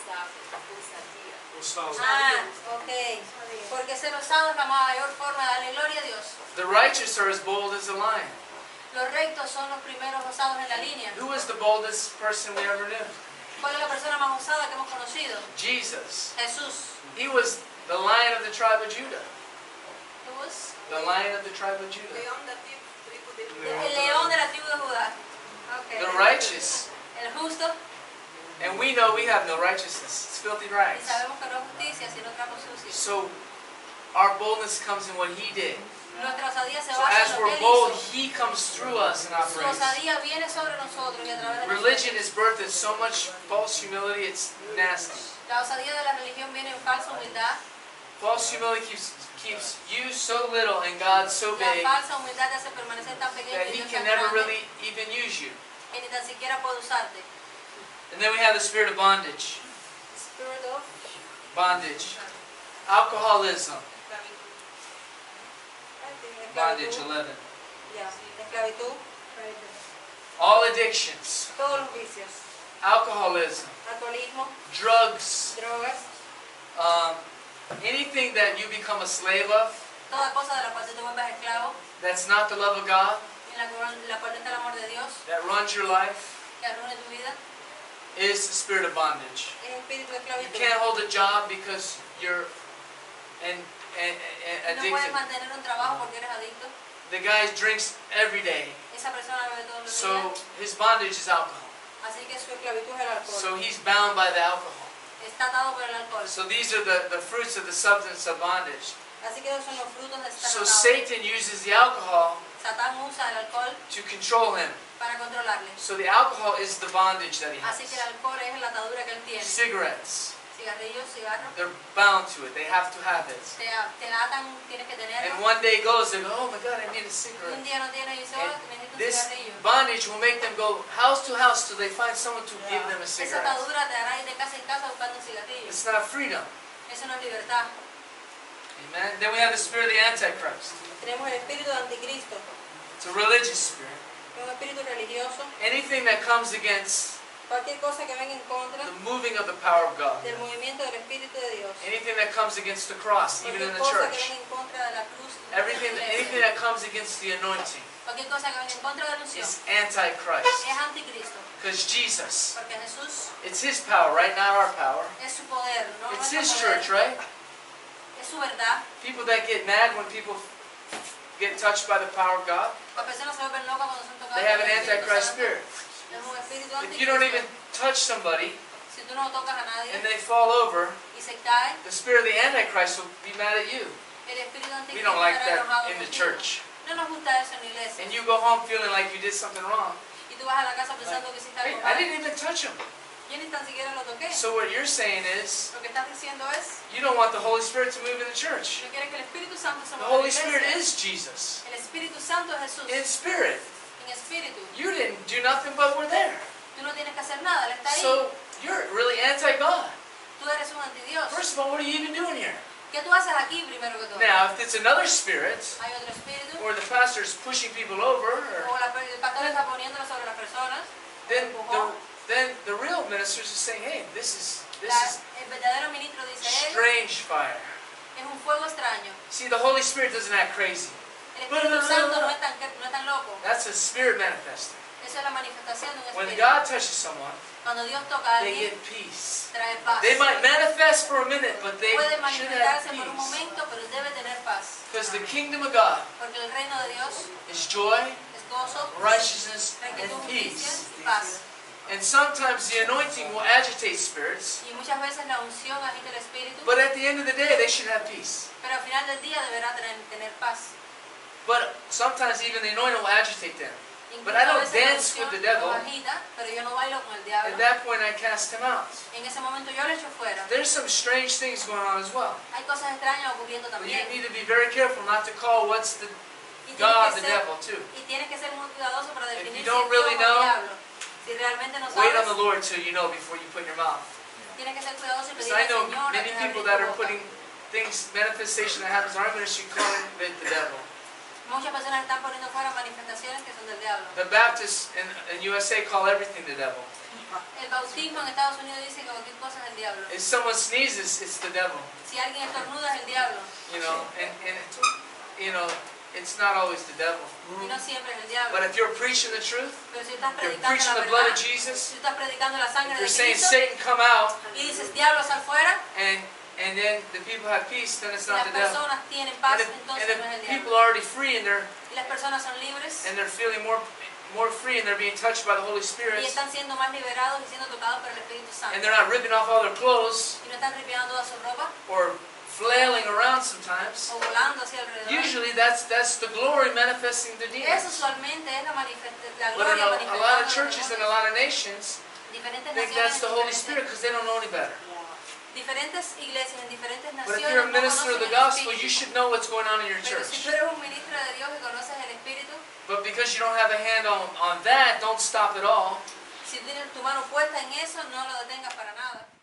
ok. Porque ser osado es la mayor forma de darle gloria a Dios. The righteous are as bold as a lion. Los rectos son los primeros osados en la línea. Who was the boldest person we ever knew? ¿Cuál es la persona más osada que hemos conocido? Jesus. Jesús. He was The Lion of the tribe of Judah. Who was? The Lion of the tribe of Judah. El león de la tribu de Judá. Okay. The righteous. El justo. And we know we have no righteousness. It's filthy Y rags. sabemos que no es justicia, sino trapos sucios. So our boldness comes in what He did. Nuestra osadía se So basa as en lo we're que Él bold, hizo. He comes through us and Su operates. osadía viene sobre nosotros y a través de Religion nosotros. is birthed in so much false humility, it's nasty. La osadía de la religión viene en falsa humildad. False humility keeps you so little and God so La big falsa humildad te hace permanecer tan pequeño that y He Dios can tan never grande really even use you. que ni tan siquiera puede usarte. And then we have the spirit of bondage. Spirit of Bondage. Alcoholism. Bondage 11. Ya, esclavitud, All addictions. todos los vicios, Alcoholism. alcoholismo, Drugs. drogas, Anything that you become a slave of, toda cosa de la cual tú te vuelvas esclavo, that's not the love of God, en la cual no está el amor de Dios, that runs your life, que arruine tu vida, is the spirit of bondage. es espíritu de You esclavitud. can't hold a job because you're and No puedes addicted. mantener un trabajo porque eres adicto. The guy drinks every day, Esa persona bebe todos los so días, his bondage is alcohol. así que su esclavitud es el alcohol. So he's bound by the alcohol. Está atado por el alcohol. So these are the fruits of the substance of bondage. Así que esos son los frutos de estar So atado. Satan uses the alcohol Satán usa el alcohol to control him. para controlarle. So the alcohol is the bondage that he Así que el has. alcohol es la atadura que él tiene. Cigarettes, Cigarrillos, cigarros, they're bound to it. They have to have it. te atan, tienes que And tenerlo. one day goes, they go, oh my God, I need a Y un cigarette. día no tiene y dice, And oh, necesito un this cigarrillo. bondage will make them go house to house till they find someone to give them a Esa cigarette. atadura te hará ir de casa en casa buscando un cigarrillo. It's not freedom. Eso no es libertad. Amen. Then we have the spirit of the Antichrist. Tenemos el espíritu de anticristo, It's a religious spirit. un espíritu religioso. Anything that comes against Cualquier cosa que venga en contra the moving of the power of God. del movimiento del Espíritu de Dios. Anything that comes against the cross, even in Cualquier the cosa que church. venga en contra de la cruz. y de la Anything iglesia. that comes against the anointing Cualquier cosa que venga en contra de la unción is Antichrist. es anticristo. Because Jesus, Porque Jesús it's His power, right? Not our power. es su poder, no It's nuestro His poder. church, right? Es su verdad. People that get mad when people get touched by the power of God, Las personas se vuelven locas cuando son tocadas they have por an el Espíritu Antichrist Santo. spirit. Es un espíritu If you don't even anticristo. touch somebody Si tú no tocas a nadie and they fall over, y se cae, the spirit of the Antichrist will be mad at you. el espíritu We anticristo don't like estará that enojado in the contigo. church. No nos gusta eso en la iglesia. And you go home feeling like you did something wrong. Y tú vas a la casa pensando que hiciste Hey, algo I mal. didn't even touch him. Yo ni tan siquiera lo toqué. So what you're saying is, Lo que estás diciendo es, you don't want the Holy Spirit to move in the church. no quieres que el Espíritu Santo se The mueva en Holy la Spirit iglesia. is Jesus. El Espíritu Santo es Jesús. In spirit. En espíritu. You didn't do nothing but we're there. Tú no tienes que hacer nada, Él está ahí. So you're really anti-God. Tú eres un antidios. First of all, what are you even doing here? ¿Qué tú haces aquí primero que todo? Now, if it's another spirit, Hay otro espíritu. or the pastor's pushing people over, O el pastor está poniéndolo sobre las personas. then the real ministers are saying, hey, this is El verdadero ministro dice, él strange fire. es un fuego extraño. See, the Holy Spirit doesn't act crazy. El Espíritu Santo no es tan loco. That's a spirit manifesting. Esa es la manifestación de un When espíritu. God touches someone, Cuando Dios toca a they alguien, get peace. trae paz. They might manifest for a minute, but they Puede should have manifestarse por un peace. momento, pero debe tener paz. Because the kingdom of God Porque el reino de Dios is joy, es gozo, righteousness, and rectitud, justicia peace. y paz. And sometimes the anointing will agitate spirits, Y muchas veces la unción agita el espíritu, but at the end of the day, they should have peace. pero al final del día deberá tener paz. But sometimes even the anointing will agitate them. Incluso But I don't a veces la dance with unción the devil. los agita, pero yo no bailo con el At diablo. that point, I cast him out. En ese momento yo le echo fuera. There's some strange things going on as well. Hay cosas extrañas ocurriendo But you también. need to be very careful not to call what's the Y God tienes the que ser- devil too. y tienes que ser muy cuidadoso para If definir you si don't es Dios really o el know, diablo. Si realmente no Wait on the sabes, Lord till you know before you put in your mouth. tienes que ser cuidadoso y Because pedirle I al know Señor many antes de people abrir that tu are boca. putting things, manifestation that happens in our ministry, calling it the devil. Muchas personas están poniendo fuera manifestaciones que son del diablo. The Baptists in USA call everything the devil. El bautismo en Estados Unidos dice que cualquier cosa es el diablo. If someone sneezes, it's the devil. Si alguien estornuda es el diablo. You know, it's not always the devil. Y no siempre es el diablo. But if you're preaching the truth, Pero si estás you're predicando preaching la the blood verdad, of Jesus, si estás predicando la if sangre de you're saying Cristo Satan come out, y dices diablo sal fuera and and then the people have peace, then it's Si not las the devil. personas tienen paz, And entonces the no es el people diablo. are already free and Y las personas son libres they're feeling more free and they're being touched by the Holy Spirit. y están siendo más liberados y siendo tocados por el Espíritu Santo. And they're not ripping off all their clothes Y no están ripiando toda su ropa or flailing around sometimes. o volando hacia alrededor. Usually that's the glory manifesting the Eso demons. usualmente es la But in gloria a manifestada lot de of los churches and a demonios. lot of nations Diferentes think naciones, that's the Holy diferentes- Spirit because they don't know any better. diferentes iglesias en diferentes But if naciones you're a no minister of conocen the el gospel, Espíritu. you should know what's going on in your Pero si tú church. eres un ministro de Dios y conoces el Espíritu, But because you don't have a hand on that, don't stop at all. si tienes tu mano puesta en eso, no lo detengas para nada.